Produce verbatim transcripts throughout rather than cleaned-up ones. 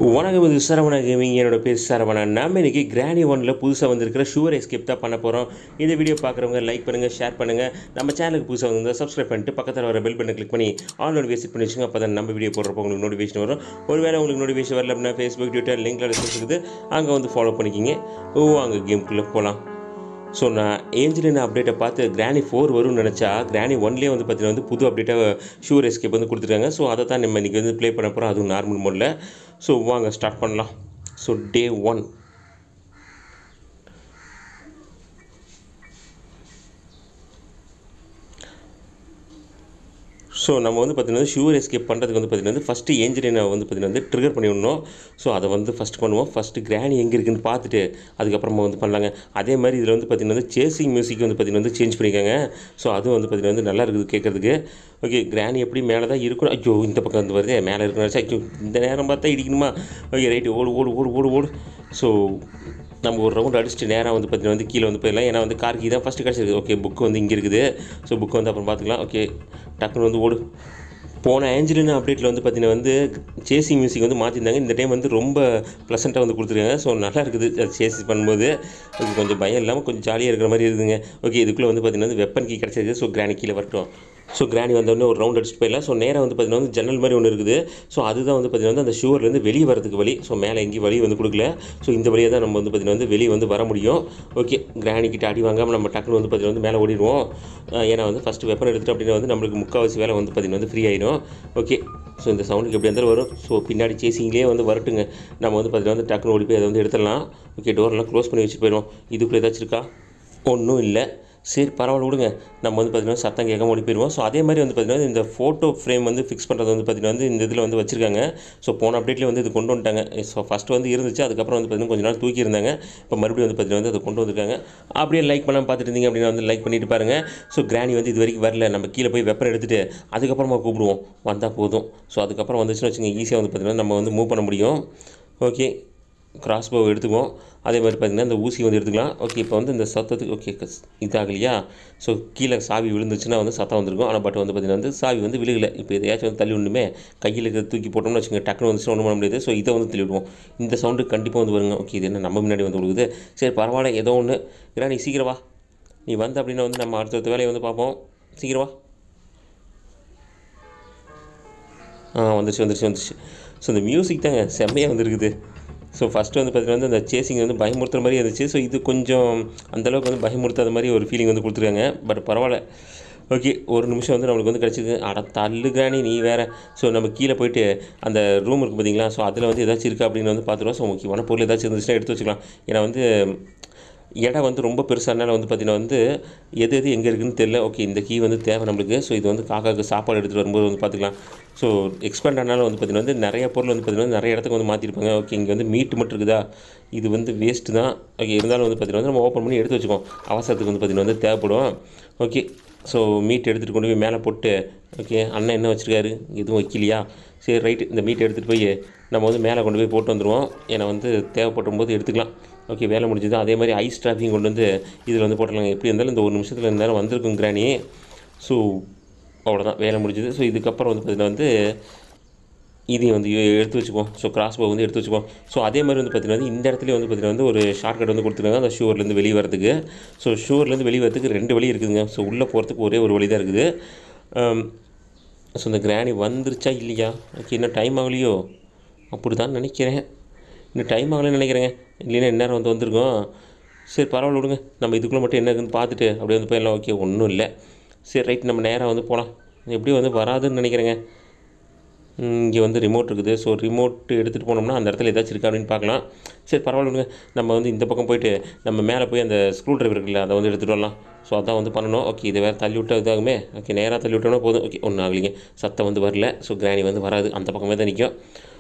வணக்கம், இது SaravanaGaming. என்னோட பேர் சரவணா. நம்ம இன்றைக்கி கிராணி ஒன்னில் புதுசாக வந்திருக்கிற ஷுவர் எஸ்கேப் தான் பண்ண போகிறோம். இந்த வீடியோ பார்க்குறவங்க லைக் பண்ணுங்கள், ஷேர் பண்ணுங்கள். நம்ம சேனலுக்கு புதுசாக வந்து சப்ஸ்கிரைப் பண்ணிட்டு பக்கத்தில் வர பெல் பட்டனை கிளிக் பண்ணி ஆல் நோட்டிஃபிகேஷன் பண்ணி வச்சுங்க. அப்போ தான் நம்ம வீடியோ போடுறப்போ உங்களுக்கு நோட்டிஃபிகேஷன் வரும். ஒருவேளை உங்களுக்கு நோட்டிஃபிகேஷன் வரல அப்படின்னா ஃபேஸ்புக், ட்விட்டர் லிங்க்கில் இருக்குது, அங்கே வந்து ஃபாலோ பண்ணிக்கிங்க. ஓ அங்கே கேமுக்குள்ளே போகலாம். ஸோ நான் ஏஞ்சலின் அப்டேட்டை பார்த்து கிராணி ஃபோர் வரும்னு நினச்சா கிராணி ஒன்லேயே வந்து பார்த்தீங்கன்னா வந்து புது அப்டேட்டாக ஷுவர் எஸ்கேப் வந்து கொடுத்துருக்காங்க. ஸோ அதை தான் நம்ம இன்றைக்கி வந்து ப்ளே பண்ண போகிறோம், அதுவும் நார்மல் மோடில். ஸோ வாங்க ஸ்டார்ட் பண்ணலாம். So day one. ஸோ நம்ம வந்து பார்த்திங்கன்னா ஷுவர் எஸ்கேப் பண்ணுறதுக்கு வந்து பார்த்திங்கன்னா ஃபஸ்ட்டு ஏஞ்சலினை வந்து பார்த்திங்கன்னா வந்து ட்ரிகர் பண்ணி விடணும். ஸோ அதை வந்து ஃபஸ்ட்டு பண்ணுவோம். ஃபஸ்ட்டு கிராணி எங்கே இருக்குதுன்னு பார்த்துட்டு அதுக்கப்புறமா வந்து பண்ணலாங்க. அதே மாதிரி இதில் வந்து பார்த்திங்கன்னா வந்து சேசிங் மியூசிக் வந்து பார்த்திங்கன்னா வந்து சேஞ்ச் பண்ணியிருக்காங்க. ஸோ அதுவும் வந்து பார்த்திங்கன்னா வந்து நல்லா இருக்குது கேட்குறதுக்கு. ஓகே, கிராணி எப்படி மேலே தான் இருக்கணும். ஐயோ இந்த பக்கம் வந்து வருது, மேலே இருக்கணும். ஐயோ இந்த நேரம் பார்த்தா இடிக்கணுமா? ஓகே ரைட்டு, ஓடு ஓடு ஓடு ஓடு ஓடு. ஸோ நம்ம ஒரு ரவுண்ட் அடிச்சுட்டு நேராக வந்து பார்த்திங்கன்னா வந்து கீழே வந்து போயிடலாம். ஏன்னா வந்து கார் கீ தான் ஃபஸ்ட்டு கிடச்சிருக்கு. ஓகே, புக்கு வந்து இங்கே இருக்குது. ஸோ புக்கு வந்து அப்புறம் பார்த்துக்கலாம். ஓகே டக்குன்னு வந்து ஓடு. போன ஏஞ்சலின் அப்டேட்டில் வந்து பார்த்திங்கன்னா வந்து சேசிங் மியூசிக் வந்து மாற்றிருந்தாங்க. இந்த டைம் வந்து ரொம்ப ப்ளசண்ட்டாக வந்து கொடுத்துருக்காங்க. ஸோ நல்லா இருக்குது அது சேசிங் பண்ணும்போது. ஓகே, கொஞ்சம் பயம் இல்லாமல் கொஞ்சம் ஜாலியாக இருக்கிற மாதிரி இருக்குதுங்க. ஓகே, இதுக்குள்ளே வந்து பார்த்திங்கன்னா வந்து வெப்பன் கீ கிடச்சிருக்கு. ஸோ கிராணி கீழே வரட்டும். ஸோ கிராணி வந்தோடனே ஒரு ரவுண்ட் அடிச்சுட்டு போயிடலாம். ஸோ நேராக வந்து பார்த்திங்கன்னா வந்து ஜன்னல் மாதிரி ஒன்று இருக்குது. ஸோ அதுதான் வந்து பார்த்திங்கன்னா வந்து அந்த ஷுவர்லேருந்து வெளியே வரதுக்கு வழி. ஸோ மேலே எங்கேயும் வழி வந்து கொடுக்கல. ஸோ இந்த வழியாக தான் நம்ம வந்து பார்த்திங்கன்னா வந்து வெளியே வந்து வர முடியும். ஓகே, கிராணிக்கிட்ட அடி வாங்காமல் நம்ம டக்குன்னு வந்து பார்த்திங்கன்னா வந்து மேலே ஓடிடுவோம். ஏன்னா வந்து ஃபஸ்ட்டு வெப்பன் எடுத்துகிட்டு அப்படின்னா வந்து நம்மளுக்கு முக்கால்வாசி வேலை வந்து பார்த்திங்கன்னா வந்து ஃப்ரீ ஆகிடும். ஓகே, ஸோ இந்த சவுண்டுக்கு எப்படி இருந்தாலும் வரும். ஸோ பின்னாடி சேசிங்லேயே வந்து வரட்டுங்க. நம்ம வந்து பார்த்திங்கன்னா வந்து டக்குன்னு ஓடி போய் அதை வந்து எடுத்துடலாம். ஓகே, டோர்லாம் க்ளோஸ் பண்ணி வச்சுட்டு போயிடுவோம். இதுக்குள்ளே ஏதாச்சும் இருக்கா? ஒன்றும் இல்லை. சரி பரவாயில்ல விடுங்க. நம்ம வந்து பார்த்திங்கன்னா சத்தம் கேட்காம ஓடி போயிடுவோம். ஸோ அதே மாதிரி வந்து பார்த்திங்கன்னா இந்த ஃபோட்டோ ஃப்ரேம் வந்து ஃபிக்ஸ் பண்ணுறது வந்து பார்த்திங்கன்னா வந்து இந்த இதில் வந்து வச்சுருக்காங்க. ஸோ போன அப்டேட்லேயே வந்து இது கொண்டு வந்துட்டாங்க. ஸோ ஃபஸ்ட்டு வந்து இருந்துச்சு, அதுக்கப்புறம் வந்து பார்த்திங்கன்னா கொஞ்சம் நாள் தூக்கி இருந்தாங்க. இப்போ மறுபடியும் வந்து பார்த்திங்கன்னா வந்து அதை கொண்டு வந்திருக்காங்க. அப்படியே லைக் பண்ணாமல் பார்த்துட்டு இருந்தீங்க அப்படின்னா வந்து லைக் பண்ணிட்டு பாருங்கள். ஸோ கிராணி வந்து இது வரைக்கும் வரல. நம்ம கீழே போய் வெப்பன் எடுத்துகிட்டு அதுக்கப்புறமா கூப்பிடுவோம், வந்தால் போதும். ஸோ அதுக்கப்புறம் வந்துச்சுன்னு வச்சுங்க ஈஸியாக வந்து பார்த்திங்கன்னா நம்ம வந்து மூவ் பண்ண முடியும். ஓகே, கிராஸ் போ எடுத்துக்குவோம். அதே மாதிரி பார்த்திங்கன்னா இந்த ஊசி வந்து எடுத்துக்கலாம். ஓகே, இப்போ வந்து இந்த சத்தத்துக்கு ஓகே இதாகலையா? ஸோ கீழே சாவி விழுந்துச்சுன்னா வந்து சத்தம் வந்துருக்கும். ஆனால் பட் வந்து பார்த்திங்கன்னா வந்து சாவி வந்து விழுகலை. இப்போ எதையாச்சும் வந்து தள்ளி ஒன்றுமே கையில் இருக்கிற தூக்கி போட்டோம்னு வச்சுக்கோங்க, டக்குன்னு வந்துச்சுன்னா ஒன்றும் பண்ண முடியாது. ஸோ இதை வந்து தள்ளி விடுவோம். இந்த சவுண்டு கண்டிப்பாக வந்து வருங்க. ஓகே, இது என்ன நம்ம முன்னாடி வந்து விழுகுது? சரி பரவாயில்ல, ஏதோ ஒன்று. ஏன்னா நீ சீக்கிரவா, நீ வந்து அப்படின்னா வந்து நம்ம அடுத்தடுத்த வேலையை வந்து பார்ப்போம். சீக்கிரவா. ஆ வந்துருச்சு வந்துருச்சு வந்துருச்சு. ஸோ இந்த மியூசிக் தாங்க செம்மையாக வந்துருக்குது. ஸோ ஃபஸ்ட்டு வந்து பார்த்திங்கன்னா வந்து அந்த சேசிங் வந்து பயமுறுத்துற மாதிரி இருந்துச்சு. ஸோ இது கொஞ்சம் அந்தளவுக்கு வந்து பயமுறுத்தாத மாதிரி ஒரு ஃபீலிங் வந்து கொடுத்துருக்காங்க. பட் பரவாயில்ல. ஓகே, ஒரு நிமிஷம் வந்து நம்மளுக்கு வந்து கிடச்சிது. அட தள்ளு கிராணி நீ வேறு. ஸோ நம்ம கீழே போயிட்டு அந்த ரூம் இருக்குது பார்த்தீங்களா? ஸோ அதில் வந்து ஏதாச்சும் இருக்கா அப்படின்னு வந்து பார்த்துருவோம். ஸோ முக்கியமான பொருள் ஏதாச்சும் இருந்துச்சுன்னா எடுத்து வச்சுக்கலாம். ஏன்னா வந்து இடம் வந்து ரொம்ப பெருசானால வந்து பார்த்திங்கன்னா வந்து எது எது எங்கே இருக்குதுன்னு தெரியல. ஓகே, இந்த கீ வந்து தேவை நம்மளுக்கு. ஸோ இது வந்து காக்காவுக்கு சாப்பாடு எடுத்துகிட்டு வரும்போது வந்து பார்த்துக்கலாம். ஸோ எக்ஸ்பேண்ட் ஆனாலும் வந்து பார்த்திங்கன்னா வந்து நிறைய பொருள் வந்து பார்த்திங்கன்னா நிறைய இடத்துக்கு வந்து மாற்றிருப்பாங்க. ஓகே, இங்கே வந்து மீட் மட்டும் இருக்குதா? இது வந்து வேஸ்ட்டு தான். ஓகே, இருந்தாலும் வந்து பார்த்திங்கன்னா வந்து நம்ம ஓப்பன் பண்ணி எடுத்து வச்சுக்கோம். அவசரத்துக்கு வந்து பார்த்திங்கன்னா வந்து தேவைப்படும். ஓகே, ஸோ மீட் எடுத்துகிட்டு கொண்டு போய் மேலே போட்டு. ஓகே, அண்ணன் என்ன வச்சுருக்காரு? எதுவும் வைக்கலையா? சரி ரைட்டு, இந்த மீட்டை எடுத்துகிட்டு போய் நம்ம வந்து மேலே கொண்டு போய் போட்டு வந்துடுவோம். ஏன்னா வந்து தேவைப்படும் போது எடுத்துக்கலாம். ஓகே, வேலை முடிஞ்சது. அதே மாதிரி ஐஸ் ட்ராப்பிங் கொண்டு வந்து இதில் வந்து போட்டலாங்க. எப்படி இருந்தாலும் இந்த ஒரு நிமிஷத்தில் இருந்தாலும் வந்திருக்கும் கிராணி. ஸோ அவ்வளோதான், வேலை முடிஞ்சது. ஸோ இதுக்கப்புறம் வந்து பார்த்திங்கன்னா வந்து இதையும் வந்து எடுத்து வச்சுக்குவோம். ஸோ கிராஸ் போ வந்து எடுத்து வச்சுக்குவோம். ஸோ அதே மாதிரி வந்து பார்த்திங்கன்னா வந்து இந்த இடத்துல வந்து பார்த்திங்கன்னா வந்து ஒரு ஷார்ட்கட் வந்து கொடுத்துருக்காங்க அந்த ஷூர்லேருந்து வெளியே வரதுக்கு. ஸோ ஷூர்லேருந்து வெளியே வரதுக்கு ரெண்டு வழி இருக்குதுங்க. ஸோ உள்ளே போகிறதுக்கு ஒரே ஒரு வழி தான் இருக்குது. ஸோ இந்த கிராணி வந்துருச்சா இல்லையா? ஓகே, இன்னும் டைம் ஆகலையோ? அப்படி தான் நினைக்கிறேன். இன்னும் டைம் ஆகலைன்னு நினைக்கிறேங்க. இல்லைன்னா இந்நேரம் வந்து வந்திருக்கோம். சரி பரவாயில்ல விடுங்க. நம்ம இதுக்குள்ளே மட்டும் என்ன இருக்குதுன்னு பார்த்துட்டு அப்படியே வந்து போயிடலாம். ஓகே, ஒன்றும் இல்லை. சரி ரைட், நம்ம நேராக வந்து போகலாம். எப்படியும் வந்து வராதுன்னு நினைக்கிறேங்க. இங்கே வந்து ரிமோட் இருக்குது. ஸோ ரிமோட் எடுத்துகிட்டு போனோம்னா அந்த இடத்துல ஏதாச்சும் இருக்கா அப்படின்னு பார்க்கலாம். சரி பரவாயில்ல விடுங்க. நம்ம வந்து இந்த பக்கம் போயிட்டு நம்ம மேலே போய் அந்த ஸ்க்ரூ ட்ரைவர் இருக்குல்ல, அதை வந்து எடுத்துகிட்டு வரலாம். ஸோ அதான் வந்து பண்ணணும். ஓகே, இதை வேறு தள்ளி விட்டால் இதாகுமே. ஓகே, நேராக தள்ளி விட்டோம்னா போதும். ஓகே, ஒன்றும் ஆகலைங்க. சத்தம் வந்து வரல. ஸோ கிராணி வந்து வராது, அந்த பக்கமே தான் நிற்கும்.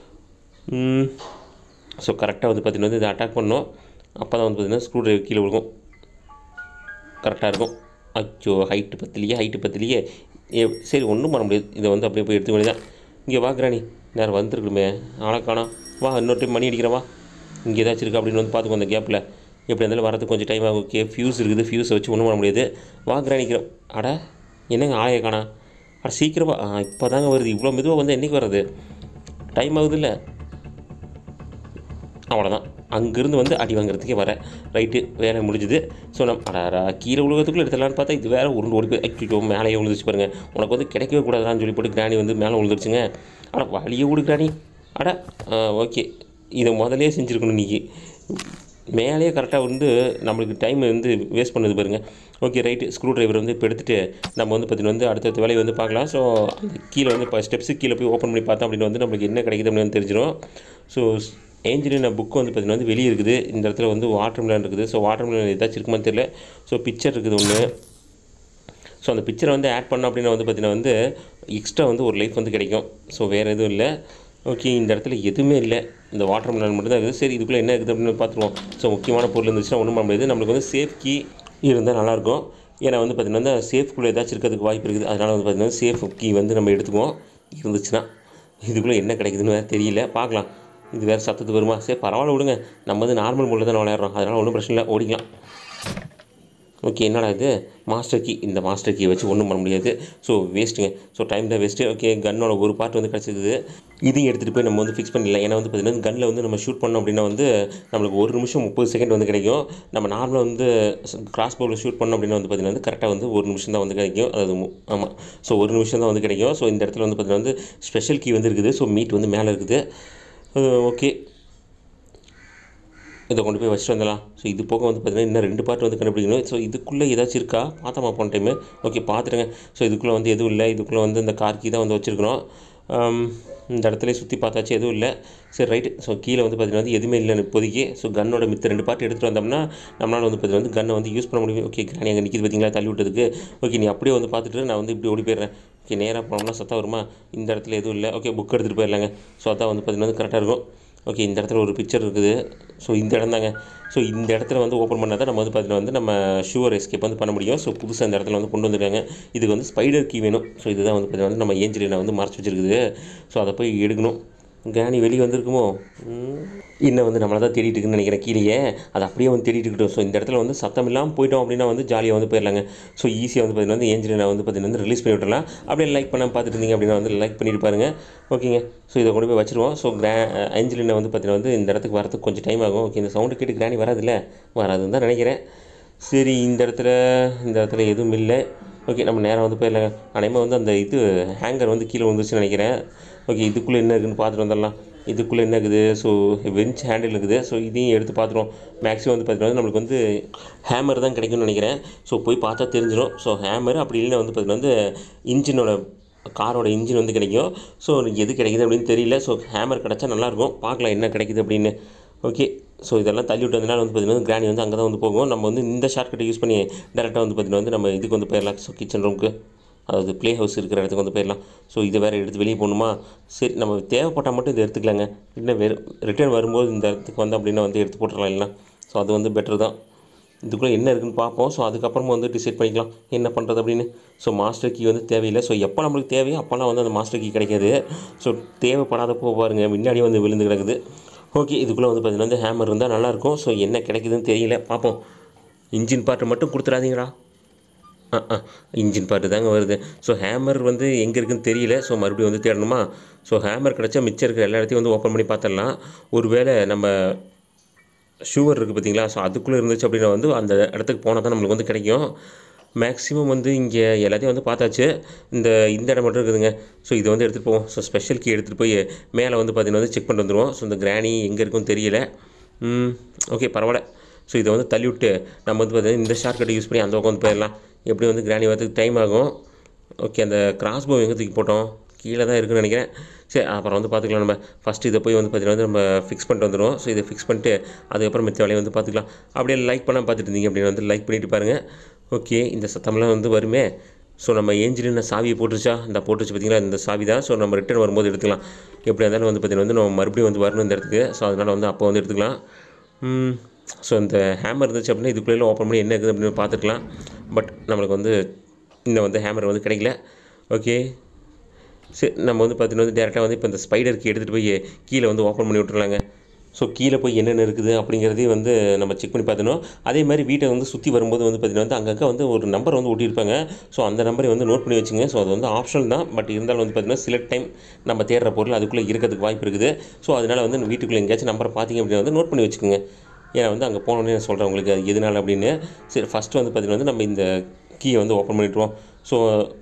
ஸோ கரெக்டாக வந்து பார்த்திங்கன்னா வந்து இதை அட்டாக் பண்ணோம். அப்போ தான் வந்து பார்த்திங்கன்னா ஸ்க்ரூ ட்ரைவர் கீழே விழுகும். கரெக்டாக இருக்கும். அச்சோ, ஹைட்டு பத்திலையே ஹைட்டு பத்திலையே ஏ சரி ஒன்றும் பண்ண முடியாது. இதை வந்து அப்படியே போய் எடுத்துக்க வேண்டியதான். இங்கே வா கிராணி, நேரம் வந்துருக்குமே, ஆளை காணோம். வா இன்னொரு டைம் மணி அடிக்கிறேன். வா, இங்கே ஏதாச்சும் இருக்குது அப்படின்னு வந்து பார்த்துக்கோ. அந்த கேப்பில் எப்படி இருந்தாலும் வரதுக்கு கொஞ்சம் டைம் ஆகும். ஓகே, ஃபியூஸ் இருக்குது. ஃபியூஸை வச்சு ஒன்றும் பண்ண முடியாது. வா கிராணிக்கிறோம். அட என்னங்க ஆளையை காணா? அட சீக்கிரமா. இப்போ தாங்க வருது. இவ்வளோ மெதுவாக வந்து என்றைக்கு வர்றது? டைம் ஆகுது இல்லை? அவ்வளோதான். அங்கேருந்து வந்து அடி வாங்குறதுக்கே வரேன். ரைட்டு, வேலை முடிஞ்சுது. ஸோ நம்ம அடாரா கீழே விழுகிறதுக்குள்ளே எடுத்துடலான்னு பார்த்தா இது வேறு உருண்டு ஓடி போய் ஐயோ மேலேயே விழுந்துச்சு பாருங்கள். உனக்கு வந்து கிடைக்கவே கூடாதான்னு சொல்லி போட்டு கிராணி வந்து மேலே விழுந்துருச்சுங்க. ஆனால் வழியே விடு கிராணி. அடா ஓகே, இதை முதலே செஞ்சுருக்கணும் நீ. மேலேயே கரெக்டாக வந்து நம்மளுக்கு டைம் வந்து வேஸ்ட் பண்ணுது பாருங்கள். ஓகே ரைட்டு, ஸ்க்ரூ டிரைவர் வந்து இப்போ எடுத்துகிட்டு நம்ம வந்து பார்த்திங்கன்னா வந்து அடுத்தடுத்த வேலையை வந்து பார்க்கலாம். ஸோ அந்த கீழே வந்து இப்போ ஸ்டெப்ஸுக்கு கீழே போய் ஓப்பன் பண்ணி பார்த்தோம் அப்படின்னு வந்து நம்மளுக்கு என்ன கிடைக்குது அப்படின்னு தெரிஞ்சிடும். ஸோ ஏஞ்சலினா புக்கு வந்து பார்த்திங்கன்னா வந்து வெளியே இருக்குது. இந்த இடத்துல வந்து வாட்டர் மிலன் இருக்குது. ஸோ வாட்டர் மிலன் ஏதாச்சும் இருக்குமான்னு தெரியல. ஸோ பிக்சர் இருக்குது ஒன்று. ஸோ அந்த பிக்சரை வந்து ஆட் பண்ணோம் அப்படின்னா வந்து பார்த்திங்கன்னா வந்து எக்ஸ்ட்ரா வந்து ஒரு லைஃப் வந்து கிடைக்கும். ஸோ வேறு எதுவும் இல்லை. ஓகே, இந்த இடத்துல எதுவுமே இல்லை, இந்த வாட்டர் மிலன் மட்டும் தான் இருக்குது. சரி, இதுக்குள்ளே என்ன இருக்குது அப்படின்னு பார்த்துருவோம். ஸோ முக்கியமான பொருள் இருந்துச்சுன்னா ஒன்றும் பண்ண முடியாது. நம்மளுக்கு வந்து சேஃப் கீ இருந்தால் நல்லாயிருக்கும். ஏன்னா வந்து பார்த்திங்கன்னா சேஃப்குள்ளே ஏதாச்சும் இருக்கிறதுக்கு வாய்ப்பு இருக்குது. அதனால் வந்து பார்த்திங்கன்னா சேஃப் கீ வந்து நம்ம எடுத்துக்குவோம் இருந்துச்சுன்னா. இதுக்குள்ளே என்ன கிடைக்குதுன்னு வேறு தெரியல, பார்க்கலாம். இது வேறு சத்தத்துக்கு வருமா? சரி பரவாயில்ல விடுங்க, நம்ம வந்து நார்மல் மோடில் தான் விளையாடுறோம், அதனால் ஒன்றும் பிரச்சனை இல்லை, ஓடிக்கலாம். ஓகே, என்னடா இது மாஸ்டர் கீ. இந்த மாஸ்டர் கீயை வச்சு ஒன்றும் பண்ண முடியாது. ஸோ வேஸ்ட்டுங்க. ஸோ டைம் தான் வேஸ்ட்டு. ஓகே, கன்னோட ஒரு பார்ட் வந்து கிடச்சிருக்குது. இதையும் எடுத்துகிட்டு போய் நம்ம வந்து ஃபிக்ஸ் பண்ணிடலாம். ஏன்னா வந்து பார்த்திங்கன்னா கன்னில் வந்து நம்ம ஷூட் பண்ணோம் அப்படின்னா வந்து நம்மளுக்கு ஒரு நிமிஷம் முப்பது செகண்ட் வந்து கிடைக்கும். நம்ம நார்மலாக வந்து கிராஸ் பவுலில் ஷூட் பண்ணோம் அப்படின்னா வந்து பார்த்திங்கன்னா வந்து கரெக்டாக வந்து ஒரு நிமிஷம் தான் வந்து கிடைக்கும். அதாவது ஆமாம், ஸோ ஒரு நிமிஷம் தான் வந்து கிடைக்கும். ஸோ இந்த இடத்துல வந்து பார்த்திங்கன்னா வந்து ஸ்பெஷல் கீ வந்து இருக்குது. ஸோ மீட் வந்து மேலே இருக்குது. ஓகே, இதை கொண்டு போய் வச்சுட்டு வந்துடலாம். ஸோ இது போக வந்து பார்த்திங்கன்னா இன்னும் ரெண்டு பார்ட் வந்து கண்டுபிடிக்கணும். ஸோ இதுக்குள்ளே ஏதாச்சும் இருக்கா பார்த்தோமா போன டைமு. ஓகே பார்த்துருங்க. ஸோ இதுக்குள்ளே வந்து எதுவும் இல்லை. இதுக்குள்ளே வந்து இந்த கார் கீ தான் வந்து வச்சுருக்கணும். இந்த இடத்துல சுற்றி பார்த்தாச்சு, எதுவும் இல்லை. சரி ரைட்டு. ஸோ கீழே வந்து பார்த்திங்கன்னா வந்து எதுவுமே இல்லை இப்போதைக்கு. ஸோ கன்னோட மித்த ரெண்டு பார்ட் எடுத்துகிட்டு வந்தோம்னா நம்மளால் வந்து பார்த்திங்கன்னா வந்து கன்னை வந்து யூஸ் பண்ண முடியும். ஓகே, கிராணி அங்கே நிற்கிது பார்த்தீங்களா தள்ளி விட்டதுக்கு. ஓகே, நீ அப்படியே வந்து பார்த்துட்டு நான் வந்து இப்படி ஓடி போயிடுறேன். ஓகே, நேராக போனோம்னா சத்தம் வருமா? இந்த இடத்துல எதுவும் இல்லை. ஓகே, புக் எடுத்துகிட்டு போயிடலாங்க. ஸோ அதான் வந்து பார்த்திங்கன்னா வந்து கரெக்டாக இருக்கும். ஓகே, இந்த இடத்துல ஒரு பிக்சர் இருக்குது. ஸோ இந்த இடம் தாங்க. ஸோ இந்த இடத்துல வந்து ஓப்பன் பண்ணால் தான் நம்ம வந்து பார்த்திங்கன்னா வந்து நம்ம ஷூவர் எஸ்கேப் வந்து பண்ண முடியும். ஸோ புதுசாக இந்த இடத்துல வந்து கொண்டு வந்துருக்காங்க. இதுக்கு வந்து ஸ்பைடர் கீ வேணும். ஸோ இதுதான் வந்து பார்த்திங்கன்னா வந்து நம்ம ஏஞ்சலினா வந்து மறைச்சி வச்சுருக்குது. ஸோ அதை போய் எடுக்கணும். கிராணி வெளியே வந்திருக்குமோ? இன்னும் வந்து நம்மளை தான் தேடிட்டு இருக்குன்னு நினைக்கிறேன் கீழே. அது அப்படியே வந்து தேடிட்டு இருக்கட்டும். ஸோ இந்த இடத்துல வந்து சத்தம் இல்லாமல் போயிட்டோம் அப்படின்னா வந்து ஜாலியாக வந்து போயிடலாங்க. ஸோ ஈஸியாக வந்து பார்த்திங்கன்னா வந்து ஏஞ்சலினா வந்து பார்த்திங்கன்னா வந்து ரிலீஸ் பண்ணி விட்டுறலாம். அப்படியே லைக் பண்ண பார்த்துட்டு இருந்தீங்க அப்படின்னா வந்து லைக் பண்ணிட்டு பாருங்க. ஓகேங்க, ஸோ இதை கொண்டு போய் வச்சுருவோம். ஸோ கிரா ஏஞ்சலினா வந்து பார்த்திங்கன்னா வந்து இந்த இடத்துக்கு வரதுக்கு கொஞ்சம் டைம் ஆகும். ஓகே, இந்த சவுண்டு கேட்டு கிராணி வராதில்ல, வராதுன்னு தான் நினைக்கிறேன். சரி, இந்த இடத்துல இந்த இடத்துல எதுவும் இல்லை. ஓகே, நம்ம நேராக வந்து போயிடலாங்க. அனைமா வந்து அந்த இது ஹேங்கர் வந்து கீழே வந்துச்சுன்னு நினைக்கிறேன். ஓகே, இதுக்குள்ளே என்ன இருக்குதுன்னு பார்த்துட்டு வந்துடலாம். இதுக்குள்ளே என்ன இருக்குது? ஸோ வெஞ்ச் ஹேண்டில் இருக்குது. ஸோ இதையும் எடுத்து பார்த்துருவோம். மேக்ஸிமம் வந்து பார்த்திங்கன்னா நம்மளுக்கு வந்து ஹேமர் தான் கிடைக்கும்னு நினைக்கிறேன். ஸோ போய் பார்த்தா தெரிஞ்சிடும். ஸோ ஹேமர் அப்படி இல்லைன்னா வந்து பார்த்திங்கன்னா வந்து இன்ஜினோட காரோட இன்ஜின் வந்து கிடைக்கும். ஸோ எது கிடைக்குது அப்படின்னு தெரியல. ஸோ ஹேமர் கிடச்சா நல்லாயிருக்கும், பார்க்கலாம் என்ன கிடைக்குது அப்படின்னு. ஓகே, ஸோ இதெல்லாம் தள்ளி விட்டு வந்தனால வந்து பார்த்திங்கன்னா கிராணி வந்து அங்கே தான் வந்து போகும். நம்ம வந்து இந்த ஷார்ட்கட்டை யூஸ் பண்ணி டேரெக்டாக வந்து பார்த்திங்கன்னா வந்து நம்ம இதுக்கு வந்து போயிடலாம். ஸோ கிச்சன் ரூமுக்கு, அதாவது ப்ளே ஹவுஸ் இருக்கிற இடத்துக்கு வந்து போயிடலாம். ஸோ இதை வேறு எடுத்து வெளியே போகணுமா? சரி, நம்ம தேவைப்பட்டால் மட்டும் இதை எடுத்துக்கலாங்க. இல்லை வேறு ரிட்டர்ன் வரும்போது இந்த இடத்துக்கு வந்து அப்படின்னா வந்து எடுத்து போட்டுடலாம் இல்லைனா. ஸோ அது வந்து பெட்டர் தான். இதுக்குள்ளே என்ன இருக்குதுன்னு பார்ப்போம். ஸோ அதுக்கப்புறமா வந்து டிசைட் பண்ணிக்கலாம் என்ன பண்ணுறது அப்படின்னு. ஸோ மாஸ்டர் கீ வந்து தேவையில்லை. ஸோ எப்போ நம்மளுக்கு தேவையோ அப்போல்லாம் வந்து அந்த மாஸ்டர் கீ கிடைக்காது. ஸோ தேவைப்படாதப்போ பாருங்கள் முன்னாடியே வந்து விழுந்து கிடக்குது. ஓகே, இதுக்குள்ளே வந்து பார்த்திங்கன்னா வந்து ஹேமர் இருந்தால் நல்லாயிருக்கும். ஸோ என்ன கிடைக்குதுன்னு தெரியல, பார்ப்போம். இன்ஜின் பார்ட்டு மட்டும் கொடுத்துடாதீங்களா. ஆ ஆ இன்ஜின் பார்ட்டு தாங்க வருது. ஸோ ஹேமர் வந்து எங்கே இருக்குதுன்னு தெரியல. ஸோ மறுபடியும் வந்து தேடணுமா? ஸோ ஹேமர் கிடச்சா மிச்சம் இருக்கிற எல்லா இடத்தையும் வந்து ஓப்பன் பண்ணி பார்த்துடலாம். ஒருவேளை நம்ம ஷூவர் இருக்குது பார்த்தீங்களா, ஸோ அதுக்குள்ளே இருந்துச்சு அப்படின்னா வந்து அந்த இடத்துக்கு போனால் தான் நம்மளுக்கு வந்து கிடைக்கும். மேக்ஸிமம் வந்து இங்கே எல்லாத்தையும் வந்து பார்த்தாச்சு. இந்த இந்த இடம் மட்டும் இருக்குதுங்க. ஸோ இதை வந்து எடுத்துகிட்டு போவோம். ஸோ ஸ்பெஷல் கீ எடுத்துகிட்டு போய் மேலே வந்து பார்த்திங்கன்னா வந்து செக் பண்ணிட்டு வந்துடுவோம். ஸோ இந்த கிராணி எங்கே இருக்குன்னு தெரியல. ஓகே பரவாயில்ல. ஸோ இதை வந்து தள்ளி விட்டு நம்ம வந்து பார்த்திங்கன்னா இந்த ஷார்ட்கட்டை யூஸ் பண்ணி அந்த பக்கம் வந்து போயிடலாம். எப்படி வந்து கிராணி வரதுக்கு டைம் ஆகும். ஓகே, அந்த கிராஸ் போ எங்கே தூக்கி போட்டோம்? கீழே தான் இருக்குதுன்னு நினைக்கிறேன். சரி, அப்புறம் வந்து பார்த்துக்கலாம். நம்ம ஃபஸ்ட்டு இதை போய் வந்து பார்த்திங்கன்னா வந்து நம்ம ஃபிக்ஸ் பண்ணிட்டு வந்துடுவோம். ஸோ இதை ஃபிக்ஸ் பண்ணிட்டு அதுக்கப்புறம் மிச்ச வேலையை வந்து பார்த்துக்கலாம். அப்படியே லைக் பண்ணால் பார்த்துட்டு இருந்தீங்க அப்படின்னு வந்து லைக் பண்ணிவிட்டு பாருங்கள். ஓகே, இந்த சத்தம்லாம் வந்து வருமே. ஸோ நம்ம ஏஞ்சலினா சாவியை போட்டுருச்சா? இந்த போட்டுருச்சு பார்த்திங்களா, இந்த சாவி தான். ஸோ நம்ம ரிட்டர்ன் வரும்போது எடுத்துக்கலாம். எப்படி இருந்தாலும் வந்து பார்த்திங்கன்னா வந்து நம்ம மறுபடியும் வந்து வரணும் இந்த இடத்துக்கு. ஸோ அதனால் வந்து அப்போ வந்து எடுத்துக்கலாம். ஸோ இந்த ஹேமர் இருந்துச்சு அப்படின்னா இதுக்குள்ளே ஓப்பன் பண்ணி என்ன இருக்குது அப்படின்னு பார்த்துக்கலாம். பட் நம்மளுக்கு வந்து இன்னும் வந்து ஹேமர் வந்து கிடைக்கல. ஓகே, சரி நம்ம வந்து பார்த்திங்கன்னா வந்து டேரெக்டாக வந்து இப்போ இந்த ஸ்பைடருக்கு எடுத்துகிட்டு போய் கீழே வந்து ஓப்பன் பண்ணி விட்டுருலாங்க. ஸோ கீழே போய் என்னென்ன இருக்குது அப்படிங்கிறதையும் வந்து நம்ம செக் பண்ணி பார்த்துனோம். அதே மாதிரி வீட்டை வந்து சுற்றி வரும்போது வந்து பார்த்திங்கன்னா வந்து அங்கங்கே வந்து ஒரு நம்பர் வந்து ஒட்டியிருப்பாங்க. ஸோ அந்த நம்பரை வந்து நோட் பண்ணி வச்சுங்க. ஸோ அது வந்து ஆப்ஷனல் தான், பட் இருந்தாலும் வந்து பார்த்திங்கன்னா சில டைம் நம்ம தேடுற பொருள் அதுக்குள்ளே இருக்கிறதுக்கு வாய்ப்பு இருக்குது. ஸோ அதனால் வந்து வீட்டுக்குள்ளே எங்கேயாச்சும் நம்பரை பார்த்திங்க அப்படின்னா வந்து நோட் பண்ணி வச்சுக்கோங்க. ஏன்னா வந்து அங்கே போனோடனே நான் சொல்கிறேன் உங்களுக்கு அது எதனால் அப்படின்னு. சரி, ஃபஸ்ட்டு வந்து பார்த்திங்கன்னா வந்து நம்ம இந்த கீயை வந்து ஓப்பன் பண்ணிவிட்டுருவோம். ஸோ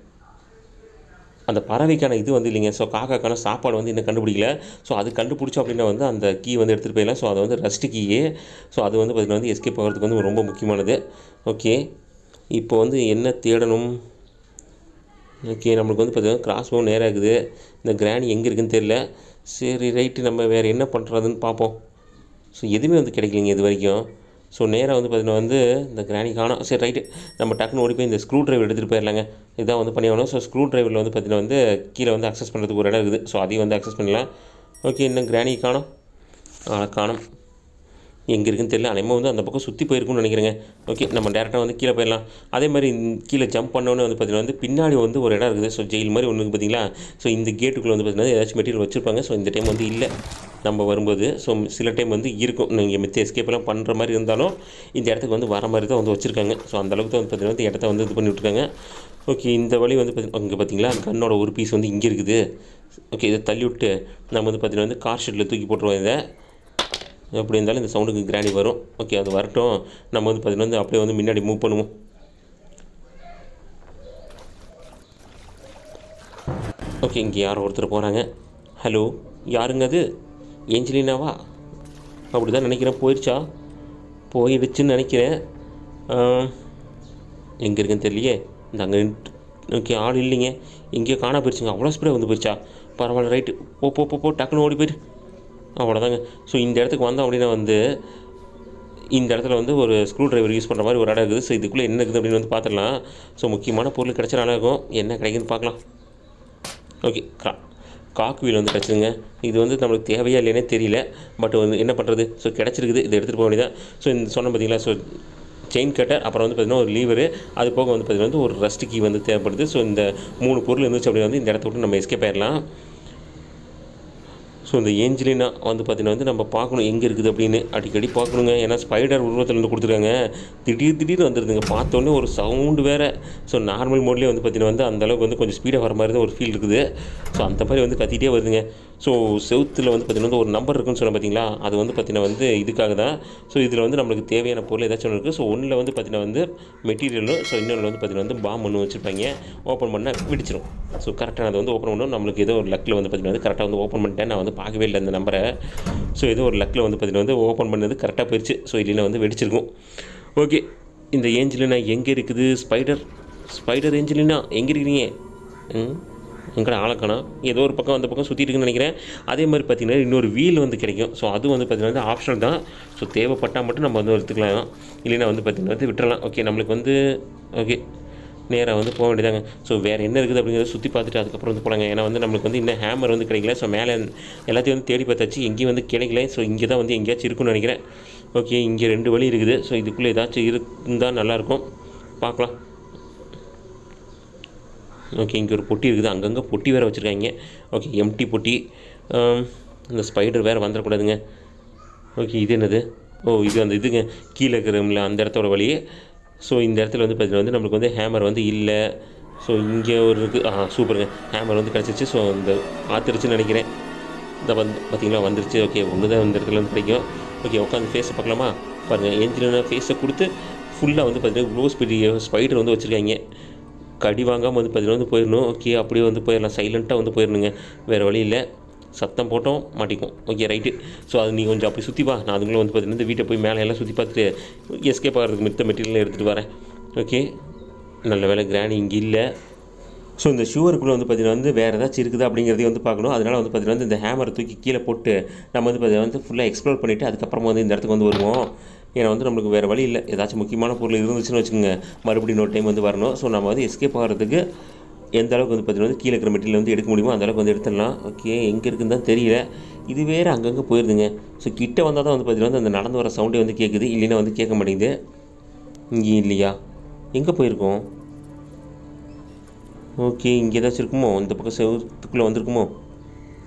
அந்த பறவைக்கான இது வந்து இல்லைங்க. ஸோ காக்காக்கான சாப்பாடு வந்து இன்னும் கண்டுபிடிக்கல. ஸோ அது கண்டுபிடிச்சோம் அப்படின்னா வந்து அந்த கீ வந்து எடுத்துகிட்டு போயிடலாம். ஸோ அது வந்து ரஸ்ட் கீயே. ஸோ அது வந்து பார்த்திங்கன்னா வந்து எஸ்கேப் ஆகிறதுக்கு வந்து ரொம்ப முக்கியமானது. ஓகே, இப்போ வந்து என்ன தேடணும்? ஓகே, நம்மளுக்கு வந்து பார்த்திங்கன்னா கிராஸ் போ நேராக இருக்குது. இந்த கிராணி எங்கே இருக்குதுன்னு தெரியல. சரி ரைட்டு, நம்ம வேறு என்ன பண்ணுறதுன்னு பார்ப்போம். ஸோ எதுவுமே வந்து கிடைக்கலிங்க இது வரைக்கும். ஸோ நேராக வந்து பார்த்திங்கன்னா வந்து இந்த கிராணி காணோம். சரி ரைட்டு, நம்ம டக்குன்னு ஓடி போய் இந்த ஸ்க்ரூ ட்ரைவர் எடுத்துகிட்டு போயிடலாங்க. இதான் வந்து பண்ணி ஆகணும். ஸோ ஸ்க்ரூ ட்ரைவரில் வந்து பார்த்திங்கன்னா வந்து கீழே வந்து அக்சஸ் பண்ணுறதுக்கு ஒரு இடம் இருக்குது. ஸோ அதையும் வந்து அக்சஸ் பண்ணலாம். ஓகே, இன்னும் கிராணி காணோம். காணோம் எங்கே இருக்குன்னு தெரியல. அனைமா வந்து அந்த பக்கம் சுற்றி போயிருக்குன்னு நினைக்கிறேங்க. ஓகே, நம்ம டேரெக்டாக வந்து கீழே போயிடலாம். அதே மாதிரி கீழே ஜம்ப் பண்ணோன்னே வந்து பார்த்திங்கன்னா வந்து பின்னாடி வந்து ஒரு இடம் இருக்குது. ஸோ ஜெயில் மாதிரி ஒன்று பார்த்தீங்களா? ஸோ இந்த கேட்டுக்குள்ளே வந்து பார்த்திங்கன்னா ஏதாச்சும் மெட்டீரியல் வச்சுருப்பாங்க. ஸோ இந்த டைம் வந்து இல்லை நம்ம வரும்போது. ஸோ சில டைம் வந்து இருக்கும், நீங்கள் மித்த எஸ்கேப்பெல்லாம் பண்ணுற மாதிரி இருந்தாலும் இந்த இடத்துக்கு வந்து வர மாதிரி தான் வந்து வச்சுருக்காங்க. ஸோ அந்தளவுக்கு தான் வந்து பார்த்திங்கன்னா இந்த இடத்த வந்து இது பண்ணி விட்ருக்காங்க. ஓகே, இந்த வழி வந்து பார்த்திங்கன்னா அங்கே பார்த்திங்களா கன்னோட ஒரு பீஸ் வந்து இங்கே இருக்குது. ஓகே, இதை தள்ளி விட்டு நம்ம வந்து பார்த்திங்கன்னா வந்து கார் ஷெட்டில் தூக்கி போட்டுருவோம். இதை எப்படி இருந்தாலும் இந்த சவுண்டுக்கு கிராணி வரும். ஓகே, அது வரட்டும். நம்ம வந்து பார்த்திங்கன்னா வந்து அப்படியே வந்து முன்னாடி மூவ் பண்ணுவோம். ஓகே, இங்கே யாரோ ஒருத்தர் போகிறாங்க. ஹலோ, யாருங்க அது? ஏஞ்சலினாவா? அப்படி தான் நினைக்கிறேன். போயிடுச்சா? போயிடுச்சுன்னு நினைக்கிறேன். எங்கே இருக்குன்னு தெரியலையே. இந்த அங்கே ஓகே, ஆள் இல்லைங்க. எங்கேயோ காணா போயிடுச்சுங்க. அவ்வளோ ஸ்ப்ரே வந்து போயிடுச்சா? பரவாயில்ல, ரைட்டு. போ போ போ டக்குன்னு ஓடி போயிட்டு அவ்வளோதாங்க. ஸோ இந்த இடத்துக்கு வந்தோம் அப்படின்னா வந்து இந்த இடத்துல வந்து ஒரு ஸ்க்ரூ ட்ரைவர் யூஸ் பண்ணுற மாதிரி ஒரு இடம் இருக்குது. ஸோ இதுக்குள்ளே என்ன இருக்குது அப்படின்னு வந்து பார்த்துடலாம். ஸோ முக்கியமான பொருள் கிடச்சா நல்லா இருக்கும். என்ன கிடைக்குதுன்னு பார்க்கலாம். ஓகே, கா காக் வீல் வந்து கிடச்சிதுங்க. இது வந்து நம்மளுக்கு தேவையா இல்லைன்னே தெரியல. பட் வந்து என்ன பண்ணுறது? ஸோ கிடச்சிருக்குது, இதை எடுத்துகிட்டு போக வேண்டியதான். ஸோ இந்த சொன்ன பார்த்தீங்களா, ஸோ செயின் கட்டர், அப்புறம் வந்து பார்த்திங்கன்னா ஒரு லீவரு, அது போக வந்து பார்த்திங்கன்னா வந்து ஒரு ரஸ்ட் கீ வந்து தேவைப்படுது. ஸோ இந்த மூணு பொருள் இருந்துச்சு அப்படின்னா வந்து இந்த இடத்த விட்டு நம்ம எஸ்கேப் ஆயிடலாம். ஸோ இந்த ஏஞ்சலினா வந்து பார்த்திங்கன்னா வந்து நம்ம பார்க்கணும் எங்கே இருக்குது அப்படின்னு அடிக்கடி பார்க்கணுங்க. ஏன்னா ஸ்பைடர் உருவத்தில் வந்து கொடுத்துருக்காங்க. திடீர் திடீர்னு வந்துடுதுங்க. பார்த்தோன்னே ஒரு சவுண்டு வேறு. ஸோ நார்மல் மோட்லேயே வந்து பார்த்திங்கன்னா வந்து அந்தளவுக்கு வந்து கொஞ்சம் ஸ்பீடாக வர மாதிரி தான் ஒரு ஃபீல் இருக்குது. ஸோ அந்த மாதிரி வந்து கத்திகிட்டே வருதுங்க. ஸோ செவுத்தில் வந்து பார்த்திங்கன்னா வந்து ஒரு நம்பர் இருக்குன்னு சொன்ன பார்த்தீங்களா, அது வந்து பார்த்திங்கன்னா வந்து இதுக்காக தான். ஸோ இதில் வந்து நம்மளுக்கு தேவையான பொருள் ஏதாச்சும் ஒன்று இருக்குது. ஸோ ஒன்றில் வந்து பார்த்திங்கன்னா வந்து மெட்டீரியலும், ஸோ இன்னொன்று வந்து பார்த்திங்கன்னா வந்து பாம் ஒன்று வச்சுருப்பாங்க. ஓப்பன் பண்ணால் வெடிச்சிடும். ஸோ கரெக்டாக அதை வந்து ஓப்பன் பண்ணணும். நம்மளுக்கு ஏதோ ஒரு லக்கில் வந்து பார்த்திங்கன்னா வந்து கரெக்டாக வந்து ஓப்பன் பண்ணிட்டேன். நான் வந்து பார்க்கவே இல்லை அந்த நம்பரை. ஸோ ஏதோ ஒரு லக்கில் வந்து பார்த்திங்கன்னா வந்து ஓப்பன் பண்ணது கரெக்டாக போயிடுச்சு. ஸோ இல்லைன்னா வந்து வெடிச்சிருக்கும். ஓகே, இந்த ஏஞ்சலினா எங்கே இருக்குது? ஸ்பைடர் ஸ்பைடர் ஏஞ்சலினா எங்கே இருக்கிறீங்க? ம் எங்கடா ஆளக்கானா? ஏதோ ஒரு பக்கம் அந்த பக்கம் சுற்றிட்டு இருக்குன்னு நினைக்கிறேன். அதே மாதிரி பார்த்திங்கன்னா இன்னொரு வீல் வந்து கிடைக்கும். ஸோ அது வந்து பார்த்திங்கன்னா வந்து ஆப்ஷனல் தான். ஸோ தேவைப்பட்டால் மட்டும் நம்ம வந்து எடுத்துக்கலாம். இல்லைன்னா வந்து பார்த்திங்கன்னா வந்து விட்டுறலாம். ஓகே, நம்மளுக்கு வந்து ஓகே நேராக வந்து போக வேண்டியதாங்க. ஸோ வேறு என்ன இருக்குது அப்படிங்கிறத சுற்றி பார்த்துட்டு அதுக்கப்புறம் வந்து போகலாங்க. ஏன்னா வந்து நம்மளுக்கு வந்து இன்னும் ஹேமர் வந்து கிடைக்கல. ஸோ மேலே எல்லாத்தையும் வந்து தேடி பார்த்தாச்சு, எங்கேயும் வந்து கிடைக்கல. ஸோ இங்கே தான் வந்து எங்கேயாச்சும் இருக்குன்னு நினைக்கிறேன். ஓகே, இங்கே ரெண்டு வழி இருக்குது. ஸோ இதுக்குள்ளே ஏதாச்சும் இருந்தால் நல்லாயிருக்கும், பார்க்கலாம். ஓகே, இங்கே ஒரு பொட்டி இருக்குது. அங்கங்கே பொட்டி வேறு வச்சுருக்காங்க. ஓகே, எம்டி பொட்டி. இந்த ஸ்பைடர் வேறு வந்துடக்கூடாதுங்க. ஓகே, இது என்னது? ஓ, இது அந்த இதுங்க கீழே இருக்கிறோம்ல அந்த இடத்தோட வழி. ஸோ இந்த இடத்துல வந்து பார்த்திங்கன்னா வந்து நம்மளுக்கு வந்து ஹேமர் வந்து இல்லை. ஸோ இங்கே ஒரு இருக்குது. ஆ சூப்பருங்க, ஹேமர் வந்து கிடச்சிச்சு. ஸோ இந்த ஆத்திருச்சுன்னு நினைக்கிறேன். இந்த வந்து பார்த்திங்களா வந்துருச்சு. ஓகே, ஒன்று தான் இந்த இடத்துல வந்து கிடைக்கும். ஓகே, உட்காந்து ஃபேஸை பார்க்கலாமா? பாருங்கள், ஏஞ்சலினா ஃபேஸை கொடுத்து ஃபுல்லாக வந்து பார்த்திங்கன்னா க்ளோ ஸ்பீட் ஸ்பைடர் வந்து வச்சுருக்காங்க. கடி வாங்காமல் வந்து பார்த்திங்கன்னா வந்து போயிடணும். ஓகே, அப்படியே வந்து போயிடலாம். சைலண்ட்டாக வந்து போயிடணுங்க. வேறு வழி இல்லை. சத்தம் போட்டோம் மாட்டிக்கும். Okay right. ஸோ அது நீ கொஞ்சம் அப்படி சுற்றி வா. நான் அதுக்குள்ளே வந்து பார்த்திங்கன்னா இந்த வீட்டை போய் மேலே எல்லாம் சுற்றி பார்த்துட்டு எஸ்கேப் ஆகிறதுக்கு மித்த மெட்டீரியல் எடுத்துகிட்டு வரேன். ஓகே, நல்ல வேலை கிராணி இங்கே இல்லை. ஸோ இந்த ஷூவருக்குள்ளே வந்து பார்த்திங்கன்னா வந்து வேறு ஏதாச்சும் இருக்குது அப்படிங்கிறதையும் வந்து பார்க்கணும். அதனால் வந்து பார்த்திங்கன்னா வந்து இந்த ஹேமரை தூக்கி கீழே போட்டு நம்ம வந்து பார்த்திங்கன்னா வந்து ஃபுல்லாக எக்ஸ்ப்ளோர் பண்ணிவிட்டு அதுக்கப்புறமா வந்து இந்த இடத்துக்கு வந்து வருவோம். ஏன்னா வந்து நம்மளுக்கு வேறு வழி இல்லை. ஏதாச்சும் முக்கியமான பொருள் இருந்துச்சுன்னு வச்சுக்கோங்க, மறுபடியும் இன்னொரு டைம் வந்து வரணும். ஸோ நம்ம வந்து எஸ்கேப் ஆகிறதுக்கு எந்த அளவுக்கு வந்து பார்த்திங்கன்னா வந்து கீழே இருக்கிற மெட்டீரியல் வந்து எடுக்க முடியுமோ அந்தளவுக்கு வந்து எடுத்துடலாம். ஓகே, எங்கே இருக்குன்னு தான் தெரியல. இது வேறு அங்கங்கே போயிருதுங்க. ஸோ கிட்டே வந்தால் தான் வந்து பார்த்திங்கன்னா வந்து அந்த நடந்து வர சவுண்டே வந்து கேட்குது, இல்லைன்னா வந்து கேட்க மாட்டேங்குது. இங்கே இல்லையா? எங்கே போயிருக்கோம்? ஓகே, இங்கே ஏதாச்சும் இருக்குமோ? இந்த பக்கம் செவத்துக்குள்ளே வந்திருக்குமோ?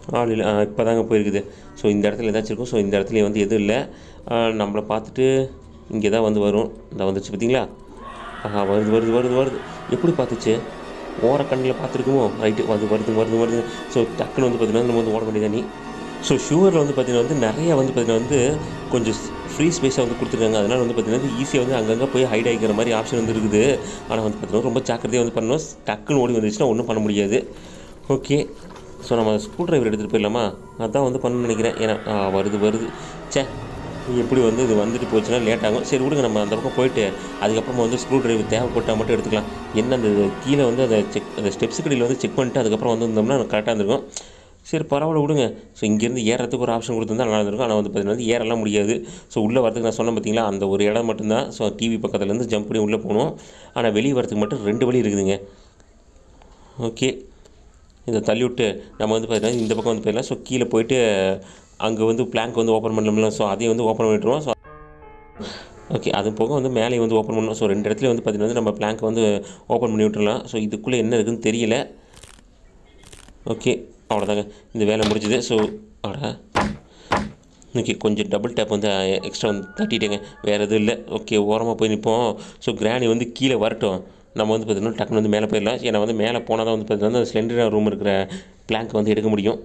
ஆள் இல்லை. இப்போ தாங்க போயிருக்குது. ஸோ இந்த இடத்துல ஏதாச்சும் இருக்கும். ஸோ இந்த இடத்துல வந்து எதுவும் இல்லை. நம்மளை பார்த்துட்டு இங்கே தான் வந்து வரும். இந்த வந்துச்சு பார்த்தீங்களா? ஆஹா, வருது வருது வருது வருது. எப்படி பார்த்துச்சு? ஓர கண்ணில் பார்த்துருக்குமோ? ரைட்டு, வருது வருது வருது வருது. ஸோ டக்குன்னு வந்து பார்த்திங்கன்னா நம்ம வந்து ஓட வேண்டியது நீ. ஸோ ஷுவரில் வந்து பார்த்திங்கன்னா வந்து நிறையா வந்து பார்த்திங்கன்னா வந்து கொஞ்சம் ஃப்ரீ ஸ்பேஸாக வந்து கொடுத்துருக்காங்க. அதனால் வந்து பார்த்திங்கன்னா ஈஸியாக வந்து அங்கங்கே போய் ஹைட் ஆகிக்கிற மாதிரி ஆப்ஷன் வந்து இருக்குது. ஆனால் வந்து பார்த்திங்கன்னா ரொம்ப ஜாக்கிரதையாக வந்து பண்ணணும். டக்குன்னு ஓடி வந்துச்சுன்னா ஒன்றும் பண்ண முடியாது. ஓகே, ஸோ நம்ம ஸ்க்ரூ ட்ரைவர் எடுத்துகிட்டு போயிடலாமா? அதான் வந்து பண்ணணும்னு நினைக்கிறேன். ஏன்னா வருது வருது. சே, எப்படி வந்து இது வந்துட்டு போச்சுன்னா லேட் ஆகும். சரி விடுங்க, நம்ம அந்த பக்கம் போயிட்டு அதுக்கப்புறமா வந்து ஸ்க்ரூ ட்ரைவர் தேவைப்பட்டால் மட்டும் எடுத்துக்கலாம். என்ன அந்த கீழே வந்து அதை செக் அந்த ஸ்டெப்ஸு கடையில் வந்து செக் பண்ணிட்டு அதுக்கப்புறம் வந்து இருந்தோம்னா கரெக்டாக இருந்திருக்கும். சரி பரவாயில்ல விடுங்க. ஸோ இங்கேருந்து ஏறத்துக்கு ஒரு ஆப்ஷன் கொடுத்துருந்தா நல்லா இருந்திருக்கும். ஆனால் வந்து பார்த்தீங்கன்னா வந்து ஏறலாம் முடியாது. ஸோ உள்ளே வரதுக்கு நான் சொன்னேன் பார்த்தீங்களா, அந்த ஒரு இடம் மட்டும்தான். ஸோ டிவி பக்கத்துலேருந்து ஜம்ப் பண்ணி உள்ளே போகணும். ஆனால் வெளியே வரதுக்கு மட்டும் ரெண்டு வழி இருக்குதுங்க. ஓகே, இதை தள்ளி விட்டு நம்ம வந்து பார்த்தீங்கன்னா இந்த பக்கம் வந்து போயிடலாம். ஸோ கீழே போயிட்டு அங்கே வந்து பிளாங்க் வந்து ஓப்பன் பண்ணலாம். ஸோ அதையும் வந்து ஓப்பன் பண்ணிட்டுருவோம். ஸோ ஓகே, அது போக வந்து மேலே வந்து ஓப்பன் பண்ணணும். ஸோ ரெண்டு இடத்துல வந்து பார்த்திங்கன்னா வந்து நம்ம பிளாங்க் வந்து ஓப்பன் பண்ணி விட்டுறலாம். ஸோ இதுக்குள்ளே என்ன இருக்குதுன்னு தெரியல. ஓகே, அவ்வளோதாங்க, இந்த வேலை முடிஞ்சுது. ஸோ அட ஓகே, கொஞ்சம் டபுள் டேப் வந்து எக்ஸ்ட்ரா வந்து தட்டிட்டேங்க, வேறு எதுவும் இல்லை. ஓகே, ஓரமாக போய் நிற்போம். ஸோ கிராணி வந்து கீழே வரட்டும். நம்ம வந்து பார்த்திங்கன்னா டக்குன்னு வந்து மேலே போயிடலாம். ஏன்னா வந்து மேலே போனால் தான் வந்து பார்த்திங்கன்னா ஸ்லெண்டராக ரூம் இருக்கிற பிளாங்க் வந்து எடுக்க முடியும்.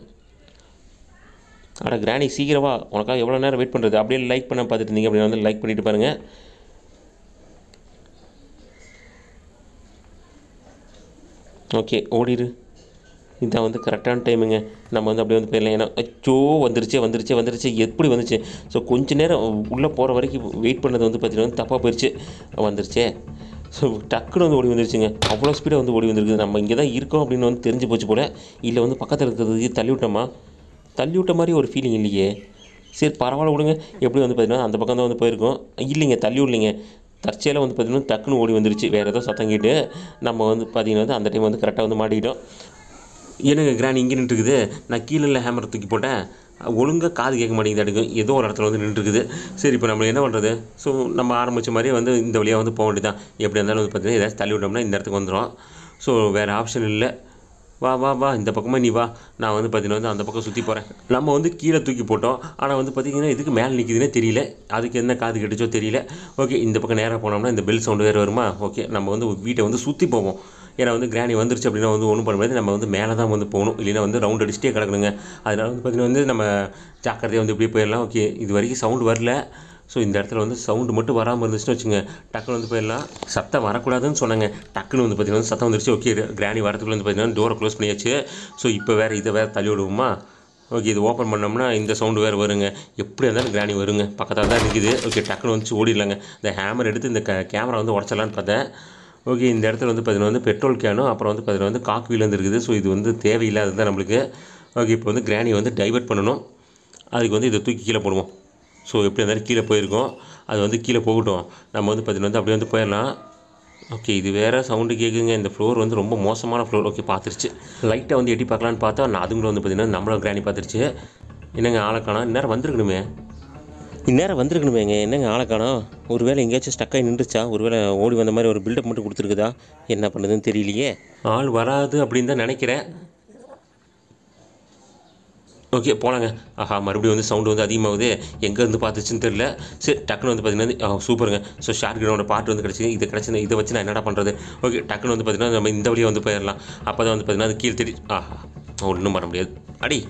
ஆனால் கிராணி சீக்கிரமா, உனக்காக எவ்வளோ நேரம் வெயிட் பண்ணுறது? அப்படியே லைக் பண்ண பார்த்துட்டு இருந்தீங்க அப்படின்னா வந்து லைக் பண்ணிவிட்டு பாருங்கள். ஓகே, ஓடிடு. இதுதான் வந்து கரெக்டான டைமுங்க. நம்ம வந்து அப்படியே வந்து போயிடலாம். ஏன்னா அச்சோ வந்துருச்சு வந்துருச்சு வந்துருச்சு எப்படி வந்துச்சு? ஸோ கொஞ்சம் நேரம் உள்ளே போகிற வரைக்கும் வெயிட் பண்ணது வந்து பார்த்திங்கன்னா தப்பாக போயிடுச்சு. வந்துருச்சே. ஸோ டக்குன்னு வந்து ஓடி வந்துருச்சுங்க. அவ்வளோ ஸ்பீடாக வந்து ஓடி வந்துருக்குது. நம்ம இங்கே தான் இருக்கோம் அப்படின்னு வந்து தெரிஞ்சு போச்சு போல். இல்லை வந்து பக்கத்தில் இருக்கிறது தள்ளி விட்டோமா? தள்ளி விட்ட மாதிரி ஒரு ஃபீலிங் இல்லையே. சரி பரவாயில்ல விடுங்க. எப்படி வந்து பார்த்திங்கன்னா அந்த பக்கம் தான் வந்து போயிருக்கோம். இல்லைங்க, தள்ளி விடலைங்க. தற்செயலாக வந்து பார்த்திங்கன்னா டக்குன்னு ஓடி வந்துருச்சு. வேறு ஏதோ சத்தம் கேட்டு நம்ம வந்து பார்த்திங்கன்னா வந்து அந்த டைம் வந்து கரெக்டாக வந்து மாட்டிக்கிட்டோம். எனக்கு கிராணி இங்கே நின்றுருக்குது. நான் கீழே ஹேமர் தூக்கி போட்டேன். ஒழுங்காக காது கேட்க மாட்டேங்குது. அடுக்கும் ஏதோ ஒரு இடத்துல வந்து நின்றுருக்குது. சரி, இப்போ நம்ம என்ன பண்ணுறது? ஸோ நம்ம ஆரம்பித்த மாதிரியே வந்து இந்த வழியாக வந்து போக வேண்டியதான். எப்படி இருந்தாலும் வந்து பார்த்திங்கன்னா ஏதாச்சும் தள்ளி விட்டோம்னா இந்த இடத்துக்கு வந்துடும். ஸோ வேறு ஆப்ஷன் இல்லை. வா வா வா இந்த பக்கமாக நீ வா. நான் வந்து பார்த்திங்கன்னா வந்து அந்த பக்கம் சுற்றி போகிறேன். நம்ம வந்து கீழே தூக்கி போட்டோம். ஆனால் வந்து பார்த்திங்கன்னா இதுக்கு மேலே நிற்கிதுன்னே தெரியல. அதுக்கு என்ன காது கெட்டுச்சோ தெரியல. ஓகே, இந்த பக்கம் நேராக போனோம்னா இந்த பெல் சவுண்டு வேறு வருமா? ஓகே, நம்ம வந்து வீட்டை வந்து சுற்றி போவோம். ஏன்னா வந்து கிராணி வந்துருச்சு அப்படின்னா வந்து ஒன்றும் பண்ண முடியாது. நம்ம வந்து மேலே தான் வந்து போகணும். இல்லைன்னா வந்து ரவுண்ட் அடிச்சுட்டே கிடக்கணுங்க. அதனால் வந்து பார்த்திங்கன்னா வந்து நம்ம ஜாக்கிரதையாக வந்து இப்படியே போயிடலாம். ஓகே, இது வரைக்கும் சவுண்டு வரல. ஸோ இந்த இடத்துல வந்து சவுண்டு மட்டும் வராமல் இருந்துச்சுன்னு வச்சுங்க, டக்குன்னு வந்து போயிடலாம். சத்தம் வரக்கூடாதுன்னு சொன்னாங்க. டக்குன்னு வந்து பார்த்திங்கன்னா சத்தம் வந்துருச்சு. ஓகே, கிராணி வரத்துக்குள்ள வந்து பார்த்திங்கன்னா டோரை க்ளோஸ் பண்ணியாச்சு. ஸோ இப்போ வேறு இதை வேறு தள்ளி விடுவோமா? ஓகே, இது ஓப்பன் பண்ணோம்னா இந்த சவுண்டு வேறு வருங்க. எப்படி இருந்தாலும் கிராணி வருங்க. பக்கத்தில் தான் இருக்குது. ஓகே, டக்குன்னு வந்து ஓடிடலாங்க. இந்த ஹேமர் எடுத்து இந்த க கேமரா வந்து உடச்சிடலான்னு பார்த்தேன். ஓகே, இந்த இடத்துல வந்து பார்த்திங்கன்னா வந்து பெட்ரோல் கேனும் அப்புறம் வந்து பார்த்திங்கன்னா வந்து காக் வீல் வந்து இருக்குது. ஸோ இது வந்து தேவையில்லாதது தான் நம்மளுக்கு. ஓகே, இப்போ வந்து கிராணியை வந்து டைவர்ட் பண்ணணும். அதுக்கு வந்து இதை தூக்கி கீழே போடுவோம். ஸோ எப்படி இருந்தாலும் கீழே போயிருக்கோம். அது வந்து கீழே போகட்டும். நம்ம வந்து பார்த்திங்கன்னா வந்து அப்படியே வந்து போயிடலாம். ஓகே, இது வேறு சவுண்டு கேட்குங்க. இந்த ஃப்ளோர் வந்து ரொம்ப மோசமான ஃப்ளோர். ஓகே, பார்த்துருச்சு. லைட்டாக வந்து எட்டி பார்க்கலான்னு பார்த்தா நான் அதுங்களும் வந்து பார்த்திங்கன்னா நம்மளும் கிராணி பார்த்துருச்சு. என்னங்க ஆளை காணோம்? இந்நேரம் வந்திருக்கணுமே இந்நேரம் வந்திருக்கணுமேங்க என்னங்க ஆளை காணோம்? ஒரு வேளை எங்கேயாச்சும் ஸ்டக்காகி நின்றுச்சா? ஒரு வேளை ஓடி வந்த மாதிரி ஒரு பில்டப் மட்டும் கொடுத்துருக்குதா? என்ன பண்ணுதுன்னு தெரியலையே. ஆள் வராது அப்படின்னு தான் நினைக்கிறேன். ஓகே, போனாங்க. ஆஹா, மறுபடியும் வந்து சவுண்டு வந்து அதிகமாகுது. எங்கேருந்து பார்த்துச்சுன்னு தெரியல. சரி, டக்குன்னு வந்து பார்த்திங்கன்னா சூப்பருங்க. ஸோ ஷார்ட் கிரவுண்டோட பாட்டு வந்து கிடச்சி இது கிடச்சி இதை வச்சு நான் என்னடா பண்ணுறது? ஓகே, டக்குன்னு வந்து பார்த்திங்கன்னா நம்ம இந்த வழியாக வந்து போயிடலாம். அப்போ தான் வந்து பார்த்திங்கன்னா அது கீழே தெரி ஆஹா, ஒன்றும் பண்ண முடியாது. அடி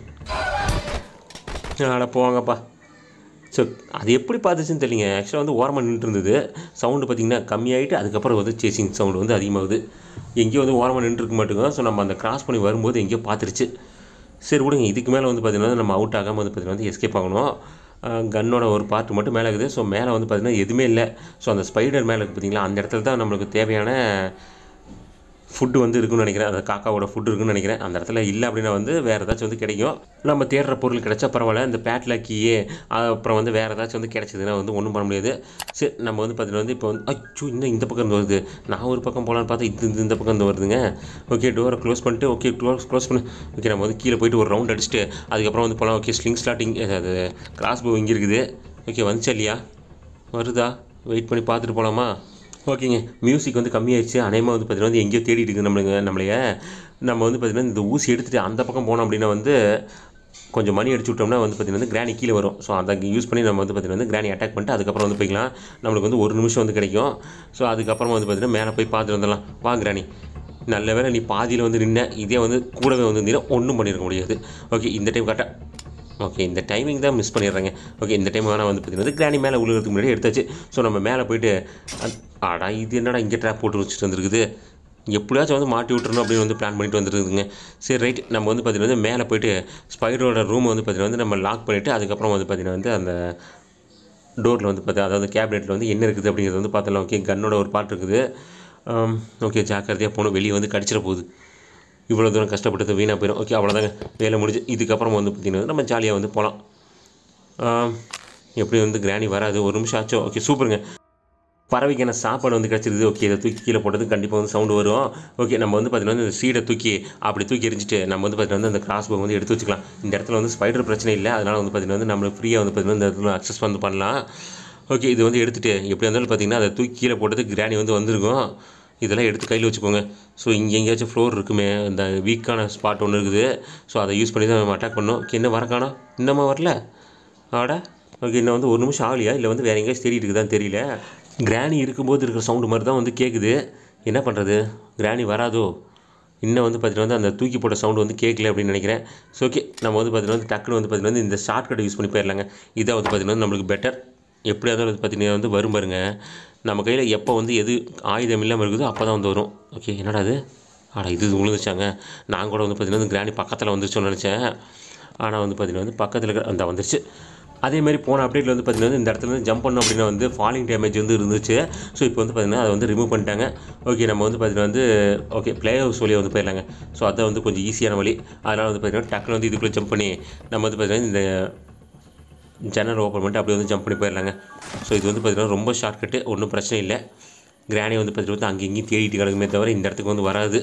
ஆட போவாங்கப்பா. ஸோ அது எப்படி பார்த்துச்சுன்னு தெரியலிங்க. ஆக்சுவலாக வந்து ஓரமாக நின்றுட்டு இருந்தது. சவுண்டு பார்த்திங்கன்னா கம்மியாகிட்டு அதுக்கப்புறம் வந்து சேசிங் சவுண்டு வந்து அதிகமாகுது. எங்கேயோ வந்து ஓரமாக நின்றுருக்க மாட்டேங்க. ஸோ நம்ம அந்த கிராஸ் பண்ணி வரும்போது எங்கேயோ பார்த்துருச்சு. சரி விடுங்க, இதுக்கு மேலே வந்து பார்த்திங்கன்னா நம்ம அவுட் ஆகாமல் வந்து பார்த்திங்கன்னா வந்து எஸ்கேப் ஆகணும். கன்னோட ஒரு பார்ட் மட்டும் மேலே இருக்குது. ஸோ மேலே வந்து பார்த்திங்கன்னா எதுவுமே இல்லை. ஸோ அந்த ஸ்பைடர் மேலே இருக்குது பார்த்திங்களா, அந்த இடத்துல தான் நம்மளுக்கு தேவையான ஃபுட்டு வந்து இருக்குன்னு நினைக்கிறேன். அந்த காக்காவோட ஃபுட்டு இருக்குன்னு நினைக்கிறேன். அந்த இடத்துல இல்லை அப்படின்னா வந்து வேறு ஏதாச்சும் வந்து கிடைக்கும். நம்ம தேடுற பொருள் கிடைச்சா பரவாயில்ல. இந்த பேட்லாக்கியே அப்புறம் வந்து வேறு ஏதாச்சும் வந்து கிடைச்சதுன்னா வந்து ஒன்றும் பண்ண முடியாது. சரி, நம்ம வந்து பார்த்திங்கன்னா வந்து இப்போ வந்து அச்சோ இன்னும் இந்த பக்கம் இருந்து வருது. நான் ஒரு பக்கம் போகலான்னு பார்த்தா இது இந்த பக்கம் இருந்து வருதுங்க. ஓகே, டோரை க்ளோஸ் பண்ணிட்டு ஓகே டோர் க்ளோஸ் பண்ணு. ஓகே, நம்ம வந்து கீழே போய்ட்டு ஒரு ரவுண்ட் அடிச்சுட்டு அதுக்கப்புறம் வந்து போகலாம். ஓகே, ஸ்லிங் ஸ்லாட்டிங் அது கிராஸ் போ இங்கே இருக்குது. ஓகே, வந்துச்சா இல்லையா? வருதா? வெயிட் பண்ணி பார்த்துட்டு போகலாமா? ஓகேங்க, மியூசிக் வந்து கம்மியாயிடுச்சு. அநேகமாக வந்து பார்த்திங்கன்னா வந்து எங்கேயோ தேடிட்டு இருக்குது நம்மளுங்க நம்மளைய. நம்ம வந்து பார்த்திங்கன்னா இந்த ஊசி எடுத்துகிட்டு அந்த பக்கம் போனோம் அப்படின்னா வந்து கொஞ்சம் மணி அடிச்சு விட்டோம்னா வந்து பார்த்திங்கன்னா வந்து கிராணி கீழே வரும். ஸோ அதை யூஸ் பண்ணி நம்ம வந்து பார்த்திங்கன்னா வந்து கிராணி அட்டாக் பண்ணிட்டு அதுக்கப்புறம் வந்து போய்க்கலாம். நம்மளுக்கு வந்து ஒரு நிமிஷம் வந்து கிடைக்கும். ஸோ அதுக்கப்புறமா வந்து பார்த்திங்கன்னா மேலே போய் பார்த்துட்டு வந்துடலாம். வா கிராணி, நல்ல வேளை நீ பாதியில் வந்து நின்ன, இதே வந்து கூடவே வந்து இருந்தீங்கன்னா ஒன்றும் பண்ணியிருக்க முடியாது. ஓகே, இந்த டைம் கரெக்டாக ஓகே இந்த டைமிங் தான் மிஸ் பண்ணிடுறேங்க. ஓகே, இந்த டைம் வேணால் வந்து பார்த்திங்கன்னா கிராணி மேலே உழுகிறதுக்கு முன்னாடி எடுத்தாச்சு. ஸோ நம்ம மேலே போய்ட்டு ஆடா இது என்னடா இங்கே ட்ராப் போட்டு வச்சுட்டு வந்துருக்குது, எப்படியாச்சும் வந்து மாட்டி விட்டுறணும் அப்படின்னு வந்து பிளான் பண்ணிட்டு வந்துருக்குதுங்க. சரி ரைட், நம்ம வந்து பார்த்திங்கன்னா வந்து மேலே போய்ட்டு ஸ்பைடரோட ரூம் வந்து பார்த்திங்கன்னா வந்து நம்ம லாக் பண்ணிவிட்டு அதுக்கப்புறம் வந்து பார்த்திங்கன்னா வந்து அந்த டோரில் வந்து பார்த்து அதாவது கேபினெட்டில் வந்து என்ன இருக்குது அப்படிங்கிறது வந்து பார்த்துலாம். ஓகே, கன்னோட ஒரு பார்ட் இருக்குது. ஓகே, ஜாக்கிரதையாக போகணும், வெளியே வந்து கடிச்சிட போகுது. இவ்வளோ தூரம் கஷ்டப்பட்டது வீணாக போயிடும். ஓகே, அவ்வளோதாங்க, வேலை முடிஞ்சு. இதுக்கப்புறம் வந்து பார்த்திங்கன்னா நம்ம ஜாலியாக வந்து போகலாம். எப்படி வந்து கிராணி வராது, ஒரு நிமிஷம் ஆச்சோ. ஓகே சூப்பருங்க, பறவைக்கு என்ன சாப்பாடு வந்து கிடச்சிருக்குது. ஓகே, இதை தூக்கி கீழே போட்டது கண்டிப்பாக வந்து சவுண்டு வரும். ஓகே, நம்ம வந்து பார்த்திங்கன்னா இந்த சீடை தூக்கி அப்படி தூக்கி எரிஞ்சிட்டு நம்ம வந்து பார்த்திங்கன்னா வந்து அந்த கிராஸ் போ வந்து எடுத்து வச்சுக்கலாம். இந்த இடத்துல வந்து ஸ்பைடர் பிரச்சனை இல்லை, அதனால் வந்து பார்த்திங்கன்னா வந்து நம்மளுக்கு ஃப்ரீயாக வந்து பார்த்திங்கன்னா இந்த இடத்துல அக்சஸ் வந்து பண்ணலாம். ஓகே, இது வந்து எடுத்துகிட்டு எப்படி இருந்தாலும் பார்த்திங்கன்னா அதை தூக்கி கீழே போட்டது கிராணி வந்து வந்துருக்கும். இதெல்லாம் எடுத்து கையில் வச்சுக்கோங்க. ஸோ இங்கே எங்கேயாச்சும் ஃப்ளோர் இருக்குமே, இந்த வீக்கான ஸ்பாட் ஒன்று இருக்குது. ஸோ அதை யூஸ் பண்ணி தான் நம்ம அட்டாக் பண்ணோம். ஓகே, என்ன வரக்கானோ, இன்னமா வரல ஆடா. ஓகே, இன்னும் வந்து ஒரு நிமிஷம் ஆகலையா, இல்லை வந்து வேறு எங்கேயாச்சும் தேடிட்டு இருக்குதான்னு தெரியல. கிராணி இருக்கும்போது இருக்கிற சவுண்டு மாதிரி தான் வந்து கேட்குது. என்ன பண்ணுறது, கிராணி வராதோ, இன்னும் வந்து பார்த்திங்கன்னா வந்து அந்த தூக்கி போட்ட சவுண்டு வந்து கேட்கல அப்படின்னு நினைக்கிறேன். ஸோ ஓகே, நம்ம வந்து பார்த்திங்கன்னா வந்து டக்குன்னு வந்து பார்த்திங்கன்னா வந்து இந்த ஷார்ட்கட்டை யூஸ் பண்ணி போயிடலாங்க. இதை வந்து பார்த்திங்கன்னா வந்து நம்மளுக்கு பெட்டர். எப்படியாவது வந்து பார்த்திங்கன்னா வந்து வரும் பாருங்க, நம்ம கையில் எப்போ வந்து எது ஆயுதம் இல்லாமல் இருக்குதோ அப்போ தான் வந்து வரும். ஓகே, என்னடா அது, ஆனால் இது விழுந்துச்சாங்க. நான் கூட வந்து பார்த்திங்கன்னா வந்து கிராணி பக்கத்தில் வந்துருச்சோன்னு நினச்சேன். ஆனால் வந்து பார்த்திங்கன்னா வந்து பக்கத்தில் இருக்கிற அந்த வந்துருச்சு. அதேமாதிரி போன அப்டேட்டில் வந்து பார்த்திங்கன்னா இந்த இடத்துல வந்து ஜம்ப் பண்ணோம் அப்படின்னா வந்து ஃபாலிங் டேமேஜ் வந்து இருந்துச்சு. ஸோ இப்போ வந்து பார்த்திங்கன்னா அதை வந்து ரிமூவ் பண்ணிட்டாங்க. ஓகே, நம்ம வந்து பார்த்திங்கன்னா வந்து ஓகே ப்ளே ஹவுஸ் வழியாக வந்து போயிடலாங்க. ஸோ அதை வந்து கொஞ்சம் ஈஸியான வழி. அதனால் வந்து பார்த்திங்கன்னா டக்குனு வந்து இதுக்குள்ளே ஜம்ப் பண்ணி நம்ம வந்து பார்த்திங்கன்னா இந்த ஜன்னல் ஓப்பன் பண்ணிட்டு அப்படியே வந்து ஜம்ப் பண்ணி போயிடலாங்க. ஸோ இது வந்து பார்த்திங்கன்னா ரொம்ப ஷார்ட்கட்டு, ஒன்றும் பிரச்சனை இல்லை. கிராணி வந்து பார்த்திங்கன்னா அங்கே இங்கேயும் தேடிட்டு கிடக்குமே தவிர இந்த இடத்துக்கு வந்து வராது.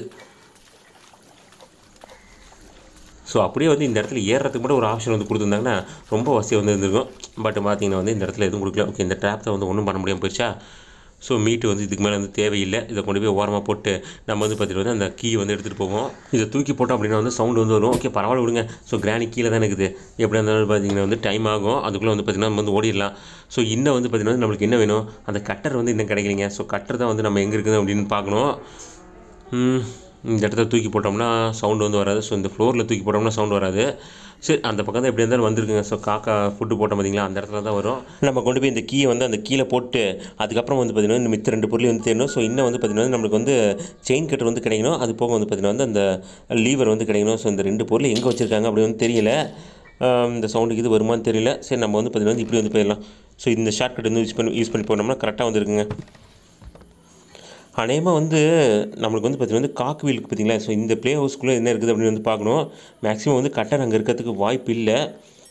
ஸோ அப்படியே வந்து இந்த இடத்துல ஏறுறதுக்கு மட்டும் ஒரு ஆப்ஷன் வந்து கொடுத்துருந்தாங்கன்னா ரொம்ப வசதியாக வந்து இருந்திருக்கும். பட் பார்த்திங்கன்னா வந்து இந்த இடத்துல எதுவும் கொடுக்கல. ஓகே, இந்த ட்ராப் தான் வந்து ஒன்றும் பண்ண முடியாமல் போயிடுச்சா. ஸோ மீட்டு வந்து இதுக்கு மேலே வந்து தேவையில்லை. இதை கொண்டு போய் ஓரமாக போட்டு நம்ம வந்து பார்த்திங்கன்னா அந்த கீ வந்து எடுத்துகிட்டு போவோம். இதை தூக்கி போட்டோம் அப்படின்னா வந்து சவுண்டு வந்து வரும். ஓகே, பரவாயில்ல விடுங்க. ஸோ கிராணி கீழே தான் இருக்குது, எப்படி இருந்தாலும் பார்த்திங்கன்னா வந்து டைம் ஆகும். அதுக்குள்ளே வந்து பார்த்திங்கன்னா நம்ம வந்து ஓடிடலாம். ஸோ இன்னும் வந்து பார்த்திங்கன்னா நம்மளுக்கு என்ன வேணும், அந்த கட்டர் வந்து இன்னும் கிடைக்கலைங்க. ஸோ கட்டர் தான் வந்து நம்ம எங்கே இருக்குது அப்படின்னு பார்க்கணும். இந்த இடத்துல தூக்கி போட்டோம்னா சவுண்டு வந்து வராது. ஸோ இந்த ஃப்ளோரில் தூக்கி போட்டோம்னா சவுண்டு வராது. சரி, அந்த பக்கம் தான் எப்படி இருந்தாலும் வந்துருக்குங்க. ஸோ காக்கா ஃபுட்டு போட்டோம் பார்த்திங்களா, அந்த இடத்துல தான் வரும். நம்ம கொண்டு போய் இந்த கீயை வந்து அந்த கீழே போட்டு அதுக்கப்புறம் வந்து பார்த்திங்கன்னா இந்த மித்த ரெண்டு பொருளையும் வந்து தேடணும். ஸோ இன்னும் வந்து பார்த்திங்கன்னா நம்மளுக்கு வந்து செயின் கட்டர் வந்து கிடைக்கணும். அது போக வந்து பார்த்திங்கன்னா வந்து அந்த லீவர் வந்து கிடைக்கணும். ஸோ இந்த ரெண்டு பொருள் எங்கே வச்சுருக்காங்க அப்படி வந்து தெரியல. இந்த சவுண்டுக்கு இது வருமானு தெரியல. சரி, நம்ம வந்து பார்த்திங்கன்னா வந்து இப்படி வந்து போயிடலாம். ஸோ இந்த ஷார்ட்கட் வந்து யூஸ் பண்ணி யூஸ் பண்ணி போனோம்னா கரெக்டாக வந்துருக்குங்க. அநேகமாக வந்து நம்மளுக்கு வந்து பார்த்திங்கன்னா வந்து காக்கு வீலுக்கு பார்த்திங்களா. ஸோ இந்த ப்ளே ஹவுஸ்க்குள்ளே என்ன இருக்குது அப்படின்னு வந்து பார்க்கணும். மேக்ஸிமம் வந்து கட்டர் அங்கே இருக்கிறதுக்கு வாய்ப்பு இல்லை.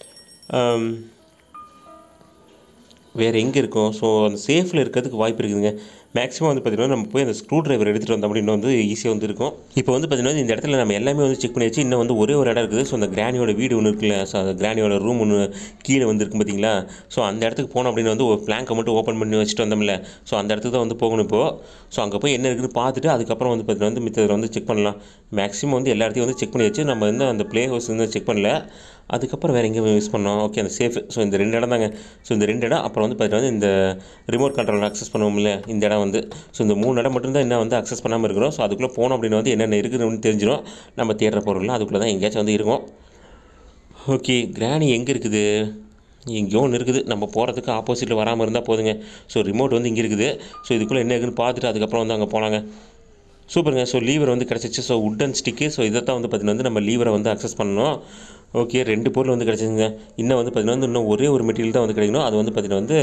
வேறு எங்கே இருக்கும், ஸோ அந்த சேஃபில் இருக்கிறதுக்கு வாய்ப்பு இருக்குதுங்க. மேக்ஸிமம் வந்து பார்த்திங்கன்னா நம்ம போய் அந்த ஸ்க்ரூ ட்ரைவர் எடுத்துகிட்டு வந்தோம் அப்படின்னு வந்து ஈஸியாக வந்து இருக்கும். இப்போ வந்து பார்த்திங்கன்னா இந்த இடத்துல நம்ம எல்லாமே வந்து செக் பண்ணி வச்சு இன்னும் வந்து ஒரே ஒரு இடம் இருக்குது. ஸோ அந்த கிராணியோட வீடு ஒன்று இருக்குல்ல, ஸோ அந்த கிராணியோட ரூம் ஒன்று கீழே வந்து இருக்கும் பார்த்திங்களா. ஸோ அந்த இடத்துக்கு போனோம் அப்படின்னு வந்து ஒரு பிளாங்கை மட்டும் ஓப்பன் பண்ணி வச்சுட்டு வந்தோம்ல. ஸோ அந்த இடத்துக்கு தான் வந்து போகணும் இப்போது. ஸோ அங்கே போய் என்ன இருக்குதுன்னு பார்த்துட்டு அதுக்கப்புறம் வந்து பார்த்திங்கன்னா வந்து மித்ததில் வந்து செக் பண்ணலாம். மேக்ஸிமம் வந்து எல்லா இடத்தையும் வந்து செக் பண்ணி வச்சு நம்ம வந்து அந்த ப்ளே ஹவுஸ் வந்து செக் பண்ணல. அதுக்கப்புறம் வேறு எங்கேயும் யூஸ் பண்ணோம். ஓகே, அந்த சேஃபு. ஸோ இந்த ரெண்டு இடம் தாங்க. ஸோ இந்த ரெண்டு இடம் அப்புறம் வந்து பார்த்திங்கன்னா இந்த ரிமோட் கண்ட்ரோல் அக்சஸ் பண்ணுவோம்ல, இந்த இடம் வந்து. ஸோ இந்த மூணு இடம் மட்டும்தான் இன்னும் வந்து அக்சஸ் பண்ணாமல் இருக்கிறோம். ஸோ அதுக்குள்ளே போனோம் அப்படின்னு வந்து என்னென்ன இருக்குதுன்னு தெரிஞ்சிடும். நம்ம தேடுற பொருள்லாம் அதுக்குள்ளே தான் எங்கேயாச்சும் வந்து இருக்கும். ஓகே, கிராணி எங்கே இருக்குது, எங்கேயோ ஒன்று இருக்குது. நம்ம போகிறதுக்கு ஆப்போசிட்டில் வராமல் இருந்தால் போதுங்க. ஸோ ரிமோட் வந்து இங்கே இருக்குது. ஸோ இதுக்குள்ளே என்ன இருக்குதுன்னு பார்த்துட்டு அதுக்கப்புறம் வந்து அங்கே போகலாங்க. சூப்பருங்க. ஸோ லீவர் வந்து கிடச்சிச்சு. So wooden stick. ஸோ இதை தான் வந்து பார்த்திங்கன்னா வந்து நம்ம லீவரை வந்து அக்சஸ் பண்ணணும். ஓகே, ரெண்டு பொருள் வந்து கிடச்சிங்க. இன்னும் வந்து பார்த்திங்கன்னா வந்து இன்னும் ஒரே ஒரு மெட்டீரியல் தான் வந்து கிடைக்கணும். அது வந்து பார்த்திங்கன்னா வந்து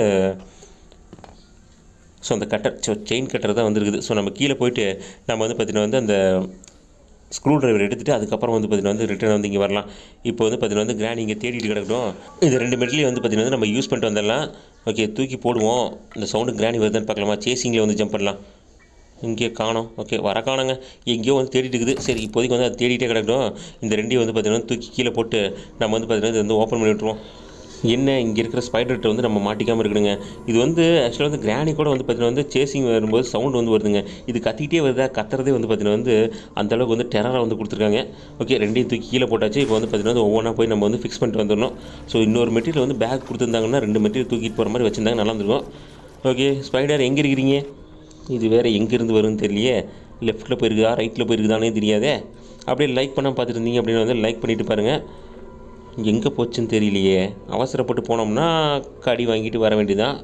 ஸோ அந்த கட்டர், ஸோ செயின் கட்டர் தான் வந்துருக்குது. ஸோ நம்ம கீழே போயிட்டு நம்ம வந்து பார்த்திங்கன்னா வந்து அந்த ஸ்க்ரூ ட்ரைவர் எடுத்துகிட்டு அதுக்கப்புறம் வந்து பார்த்திங்கன்னா வந்து ரிட்டர்ன் வந்து இங்கே வரலாம். இப்போ வந்து பார்த்திங்கன்னா வந்து கிராணி இங்கே தேடிட்டு கிடக்கட்டும். இது ரெண்டு மெட்டீரியல் வந்து பார்த்திங்கன்னா வந்து நம்ம யூஸ் பண்ணிட்டு வந்துடலாம். ஓகே, தூக்கி போடுவோம். இந்த சவுண்டு கிராணி வருதுன்னு பார்க்கலாமா. சேசிங்கில் வந்து ஜம்ப் பண்ணலாம். இங்கே காணோம். ஓகே, வர காணுங்க, எங்கேயோ வந்து தேடிட்டு இருக்குது. சரி, இப்போதைக்கு வந்து அது தேடிட்டே கிடக்கட்டும். இந்த ரெண்டையும் வந்து பார்த்திங்கன்னா தூக்கி கீழே போட்டு நம்ம வந்து பார்த்திங்கன்னா இது வந்து ஓப்பன் பண்ணி விட்டுருவோம். என்ன இங்கே இருக்கிற ஸ்பைடர்கிட்ட வந்து நம்ம மாட்டிக்காமல் இருக்கணுங்க. இது வந்து ஆக்சுவலாக வந்து கிராணி கூட வந்து பார்த்தீங்கன்னா வந்து சேசிங் வரும்போது சவுண்ட் வந்து வருதுங்க. இது கத்திக்கிட்டே வருதா, கத்துறதே வந்து பார்த்தீங்கன்னா வந்து அந்தளவுக்கு வந்து டெரராக வந்து கொடுத்துருக்காங்க. ஓகே, ரெண்டையும் தூக்கி கீழே போட்டாச்சு. இப்போ வந்து பார்த்தீங்கன்னா வந்து ஒவ்வொன்றா போய் நம்ம வந்து ஃபிக்ஸ் பண்ணிட்டு வந்துடணும். ஸோ இன்னொரு மெட்டீரியல் வந்து பேக் கொடுத்துருந்தாங்கன்னா ரெண்டு மெட்டீரியல் தூக்கிட்டு போகிற மாதிரி வச்சுருந்தாங்க, நல்லா இருந்திருக்கும். ஓகே, ஸ்பைடர் எங்கே இருக்கிறீங்க? இது வேறு எங்கேருந்து வரும்னு தெரியலையே. லெஃப்ட்டில் போயிருக்குதா ரைட்டில் போயிருக்குதானே தெரியாதே. அப்படியே லைக் பண்ணால் பார்த்துட்டு இருந்தீங்க அப்படின்னு வந்து லைக் பண்ணிவிட்டு பாருங்கள். எங்கே போச்சுன்னு தெரியலையே. அவசரப்பட்டு போனோம்னா கடி வாங்கிட்டு வர வேண்டியதான்.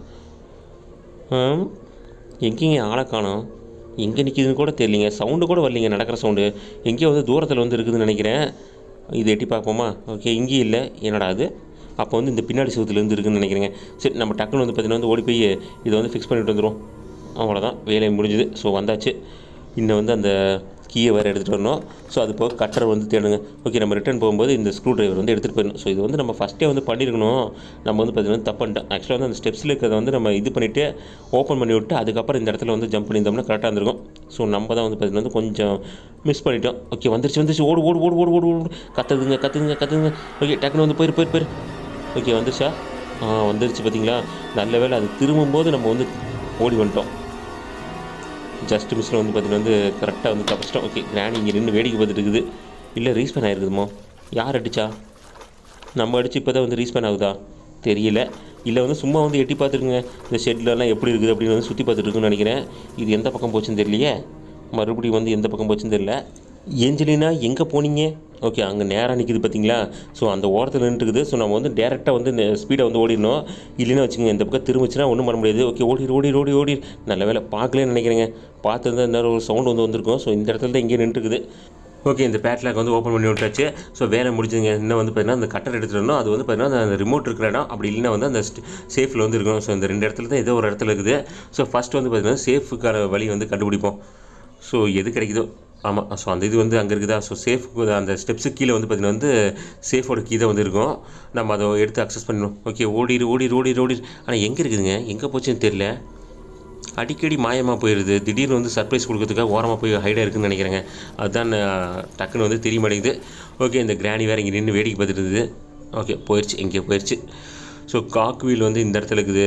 எங்கேங்க ஆளை காணோம், எங்கே நிற்கிதுன்னு கூட தெரியலிங்க. சவுண்டு கூட வரலிங்க, நடக்கிற சவுண்டு. எங்கேயோ வந்து தூரத்தில் வந்து இருக்குதுன்னு நினைக்கிறேன். இது எட்டி பார்ப்போமா? ஓகே, இங்கேயும் இல்லை. என்னடா அது? அப்போ வந்து இந்த பின்னாடி சவுத்துலேருந்து இருக்குதுன்னு நினைக்கிறேங்க. சரி, நம்ம டக்குன்னு வந்து பார்த்திங்கன்னா வந்து ஓடி போய் இதை வந்து ஃபிக்ஸ் பண்ணிட்டு வந்துடும். அவ்வளோதான், வேலையை முடிஞ்சுது. ஸோ வந்தாச்சு. இன்னும் வந்து அந்த கீயை வேறு எடுத்துகிட்டு வரணும். ஸோ அது போக கட்டர் வந்து தேடுங்க. ஓகே, நம்ம ரிட்டர்ன் போகும்போது இந்த ஸ்க்ரூ ட்ரைவர் வந்து எடுத்துகிட்டு போயிடணும். ஸோ இது வந்து நம்ம ஃபஸ்ட்டே வந்து பண்ணியிருக்கணும். நம்ம வந்து பார்த்திங்கன்னா தப்பு பண்ணிட்டோம். ஆக்சுவலாக வந்து அந்த ஸ்டெப்ஸில் இருக்கிறத வந்து நம்ம இது பண்ணிவிட்டு ஓப்பன் பண்ணி விட்டு அதுக்கப்புறம் இந்த இடத்துல வந்து ஜம்ப் பண்ணியிருந்தோம்னா கரெக்டாக இருந்திருக்கும். ஸோ நம்ம தான் வந்து பார்த்திங்கன்னா வந்து கொஞ்சம் மிஸ் பண்ணிட்டோம். ஓகே, வந்துருச்சு வந்துருச்சு. ஓடு ஓடு ஓடு ஓடு ஓடு ஓடு கற்றுதுங்க கற்றுதுங்க கற்றுதுங்க. ஓகே, டக்குன்னு வந்து போயிரு போயிரு போயிரு. ஓகே, வந்துருச்சா? ஆ, வந்துருச்சு. பார்த்தீங்களா, நல்ல வேலை. அது திரும்பும்போது நம்ம வந்து ஓடி வந்துட்டோம். ஜஸ்ட் மிஸ்ஸில் வந்து பார்த்திங்கன்னா வந்து கரெக்டாக வந்து தப்பிச்சிட்டோம். ஓகே, கிராணி இங்கே நின்று வேடிக்கை பார்த்துட்டு இருக்குது. இல்லை ரீஸ்பேன் ஆகிருக்குதுமோ? யார் அடித்தா? நம்ம அடித்து இப்போ தான் வந்து ரீஸ்பேன் ஆகுதா தெரியல. இல்லை வந்து சும்மா வந்து எட்டி பார்த்துருக்குங்க. இந்த ஷெட்லலாம் எப்படி இருக்குது அப்படின்னு வந்து சுற்றி பார்த்துட்டு இருக்குன்னு நினைக்கிறேன். இது எந்த பக்கம் போச்சுன்னு தெரியலையே. மறுபடியும் வந்து எந்த பக்கம் போச்சுன்னு தெரியல. ஏஞ்சலினா எங்கே போனீங்க? ஓகே, அங்கே நேராக நிற்கிது பார்த்தீங்களா? ஸோ அந்த ஓரத்தில் நின்றுக்குது. ஸோ நம்ம வந்து டேரெக்டாக வந்து ஸ்பீடை வந்து ஓடிடணும். இல்லைன்னா வச்சுக்கோங்க, இந்த பக்கம் திரும்பிச்சுன்னா ஒன்றும் பண்ண முடியாது. ஓகே, ஓடி ஓடி ஓடி ஓடி நல்ல வேலை பார்க்கலன்னு நினைக்கிறேங்க. பார்த்துருந்தா இன்னொரு ஒரு சவுண்டு வந்து வந்திருக்கும். ஸோ இந்த இடத்துல தான் இங்கே நின்றுக்குது. ஓகே, இந்த பேட்லாக் வந்து ஓப்பன் பண்ணி விட்டாச்சு. ஸோ வேலை முடிஞ்சுங்க. இன்னும் வந்து பார்த்தீங்கன்னா அந்த கட்டர் எடுத்துகிட்டு வரணும். அது வந்து பார்த்தீங்கன்னா அந்த ரிமோட் இருக்கிற இடம், அப்படி இல்லைன்னா வந்து அந்த சேஃபில் வந்து இருக்கணும். ஸோ இந்த ரெண்டு இடத்துல தான் ஏதோ ஒரு இடத்துல இருக்குது. ஸோ ஃபஸ்ட்டு வந்து பார்த்தீங்கன்னா சேஃபுக்கான வழி வந்து கண்டுபிடிப்போம். ஸோ எது கிடைக்குதோ. ஆமாம், ஸோ அந்த இது வந்து அங்கே இருக்குதா? ஸோ சேஃபுக்கு அந்த ஸ்டெப்ஸுக்கு கீழே வந்து பார்த்திங்கன்னா வந்து சேஃபோட கீ தான் வந்து இருக்கும். நம்ம அதை எடுத்து அக்சஸ் பண்ணணும். ஓகே, ஓடிடு ஓடிடு ஓடிடு ஓடிடு. ஆனால் எங்கே இருக்குதுங்க, எங்கே போச்சுன்னு தெரியல. அடிக்கடி மாயமாக போயிடுது. திடீர்னு வந்து சர்ப்ரைஸ் கொடுக்கறதுக்காக ஓரமாக போய் ஹைடாக இருக்குதுன்னு நினைக்கிறேங்க. அதுதான் டக்குன்னு வந்து தெரிய மாட்டேங்குது. ஓகே, இந்த கிராணி வேறு இங்கே நின்று வேடிக்கை பார்த்துட்டு இருக்குது. ஓகே, போயிடுச்சு, எங்கேயோ போயிடுச்சு. ஸோ காக் வீல் வந்து இந்த இடத்துல இருக்குது.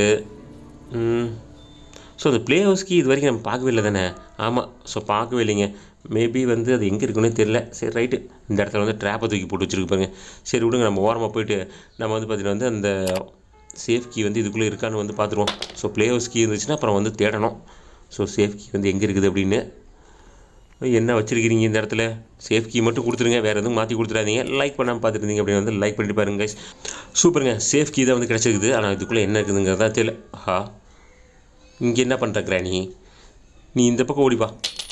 ஸோ அந்த ப்ளே ஹவுஸ்க்கு இது வரைக்கும் நம்ம பார்க்கவே இல்லை தானே? ஆமாம், ஸோ பார்க்கவே இல்லைங்க. மேபி வந்து அது எங்கே இருக்குன்னே தெரில. சரி, ரைட்டு. இந்த இடத்துல வந்து ட்ராப்பை தூக்கி போட்டு வச்சுருக்கு பாருங்க. சரி விடுங்க, நம்ம ஓரமாக போய்ட்டு நம்ம வந்து பார்த்திங்கன்னா வந்து அந்த சேஃப் கீ வந்து இதுக்குள்ளே இருக்கான்னு வந்து பார்த்துருவோம். ஸோ ப்ளே ஹவுஸ் கீ இருந்துச்சுன்னா அப்புறம் வந்து தேடணும். ஸோ சேஃப் கீ வந்து எங்கே இருக்குது அப்படின்னு. என்ன வச்சுருக்கிறீங்க இந்த இடத்துல? சேஃப் கீ மட்டும் கொடுத்துருங்க, வேறு எதுவும் மாற்றி கொடுத்துடாதீங்க. லைக் பண்ணாமல் பார்த்துருந்தீங்க அப்படின்னு வந்து லைக் பண்ணிட்டு பாருங்க கைஸ். சூப்பருங்க, சேஃப் கீ தான் வந்து கிடச்சிருக்குது. ஆனால் இதுக்குள்ளே என்ன இருக்குதுங்கிறதா தெரியல. ஆஹா, இங்கே என்ன பண்ணுற கிராணி? நீ இந்த பக்கம் ஓடிப்பா.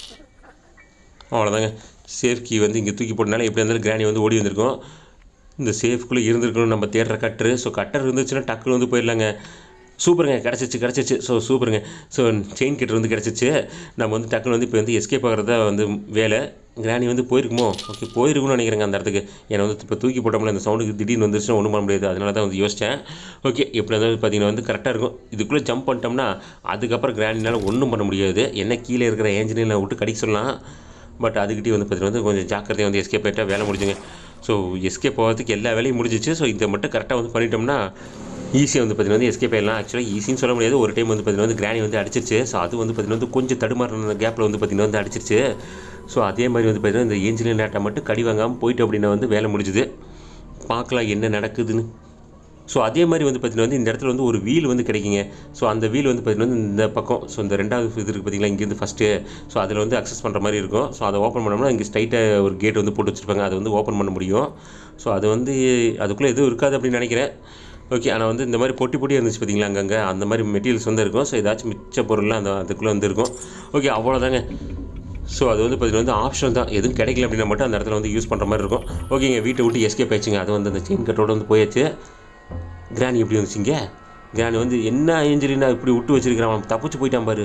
அவ்வளோதாங்க, சேஃப் கீ வந்து இங்கே தூக்கி போட்டனால எப்படி இருந்தாலும் கிராணி வந்து ஓடி வந்திருக்கும். இந்த சேஃப்குள்ளே இருந்திருக்கணும் நம்ம தேடுற கட்டரு. ஸோ கட்டர் இருந்துச்சுன்னா டக்குன்னு வந்து போயிடலாங்க. சூப்பருங்க, கிடச்சிச்சு கிடச்சிச்சு. ஸோ சூப்பருங்க. ஸோ செயின் கட்டர் வந்து கிடச்சிச்சு. நம்ம வந்து டக்குன்னு வந்து இப்போ வந்து எஸ்கேப் ஆகிறதா வந்து வேலை. கிராணி வந்து போயிருக்குமோ? ஓகே, போயிருக்குன்னு நினைக்கிறேங்க அந்த இடத்துக்கு. ஏன்னா வந்து இப்போ தூக்கி போட்டோம்ல, இந்த சவுண்டுக்கு திடீர்னு வந்துருச்சுன்னா ஒன்றும் பண்ண முடியாது. அதனால தான் வந்து யோசித்தேன். ஓகே, எப்படி இருந்தாலும் பார்த்தீங்கன்னா வந்து கரெக்டாக இருக்கும். இதுக்குள்ளே ஜம்ப் பண்ணிட்டோம்னா அதுக்கப்புறம் கிராணினால் ஒன்றும் பண்ண முடியாது. என்ன கீழே இருக்கிற ஏஞ்சலினை விட்டு கடிக்க சொல்லலாம். பட் அதுக்கிட்டே வந்து பார்த்தீங்கன்னா வந்து கொஞ்சம் ஜாக்கிரதையாக வந்து எஸ்கேப் ஆகிட்டா வேலை முடிஞ்சுங்க. ஸோ எஸ்கேப் போகிறதுக்கு எல்லா வேலையும் முடிஞ்சிச்சு. ஸோ இதை மட்டும் கரெக்டாக வந்து பண்ணிட்டோம்னா ஈஸியாக வந்து பார்த்திங்கன்னா வந்து எஸ்கேப் ஆகிடலாம். ஆக்சுவலாக ஈஸின்னு சொல்ல முடியாது. ஒரு டைம் வந்து பார்த்திங்கன்னா வந்து கிராணி வந்து அடிச்சிருச்சு. ஸோ அது வந்து பார்த்திங்கன்னா வந்து கொஞ்சம் தடுமாறின கேப்பில் வந்து பார்த்திங்கன்னா வந்து அடிச்சிருச்சு. ஸோ அதே மாதிரி வந்து பார்த்திங்கன்னா இந்த ஏஞ்சலின் லேட்டை மட்டும் கடி வாங்காமல் போயிட்டு அப்படின்னா வந்து வேலை முடிஞ்சுது. பார்க்கலாம் என்ன நடக்குதுன்னு. ஸோ அதே மாதிரி வந்து பார்த்திங்கன்னா வந்து இந்த இடத்துல வந்து ஒரு வீல் வந்து கிடைக்குங்க. ஸோ அந்த வீல் வந்து பார்த்திங்கன்னா வந்து இந்த பக்கம், ஸோ இந்த ரெண்டாவது இது இருக்குது பார்த்திங்களா, இங்கேருந்து ஃபஸ்ட்டு. ஸோ அதில் வந்து அக்சஸ் பண்ணுற மாதிரி இருக்கும். ஸோ அதை ஓப்பன் பண்ணோம்னா இங்கே ஸ்ட்ரைட்டாக ஒரு கேட் வந்து போட்டு வச்சுருப்பாங்க. அதை வந்து ஓப்பன் பண்ண முடியும். ஸோ அது வந்து அதுக்குள்ளே எதுவும் இருக்காது அப்படின்னு நினைக்கிறேன். ஓகே, ஆனால் வந்து இந்த மாதிரி பொட்டி பொட்டியாக இருந்துச்சு பார்த்திங்களா அங்கங்கே, அந்த மாதிரி மெட்டீரியல்ஸ் வந்து இருக்கும். ஸோ ஏதாச்சும் மிச்ச பொருள்லாம் அந்த அதுக்குள்ளே வந்து இருக்கும். ஓகே, அவ்வளோதாங்க. ஸோ அது வந்து பார்த்திங்கன்னா வந்து ஆப்ஷன் தான். எதுவும் கிடைக்கல அப்படின்னா மட்டும் அந்த இடத்துல வந்து யூஸ் பண்ணுற மாதிரி இருக்கும். ஓகேங்க, வீட்டை விட்டு எஸ்கேப் ஆயிடுச்சுங்க. அது வந்து அந்த செயின் கட்டோடு வந்து போயாச்சு. கிராணி எப்படி வந்துச்சுங்க? கிராணி வந்து என்ன ஏஞ்சலினா இப்படி விட்டு வச்சிருக்கிறான், அவன் தப்பிச்சு போயிட்டான் பாரு.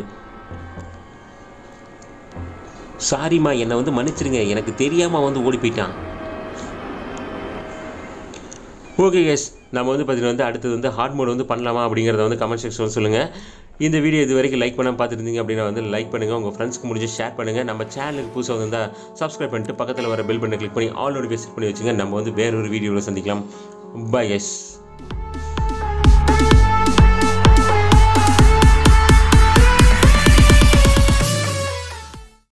சாரிம்மா, என்னை வந்து மன்னிச்சிருங்க, எனக்கு தெரியாமல் வந்து ஓடி போயிட்டான். ஓகே கேஸ், நம்ம வந்து பார்த்தீங்கன்னா வந்து அடுத்தது வந்து ஹார்ட் மோட் வந்து பண்ணலாமா அப்படிங்கிறத வந்து கமெண்ட் செக்ஷன் சொல்லுங்கள். இந்த வீடியோ இது வரைக்கும் லைக் பண்ணாமல் பார்த்துருந்தீங்க அப்படின்னா வந்து லைக் பண்ணுங்கள். உங்கள் ஃப்ரெண்ட்ஸ்க்கு முடிஞ்சு ஷேர் பண்ணுங்கள். நம்ம சேனலுக்கு புதுசாக வந்தால் சப்ஸ்கிரைப் பண்ணிட்டு பக்கத்தில் வர பெல் பட்டனை கிளிக் பண்ணி ஆல் நோட்டிஃபிகேஷன் பண்ணி வச்சுங்க. நம்ம வந்து வேறொரு வீடியோவில் சந்திக்கலாம். Bye S.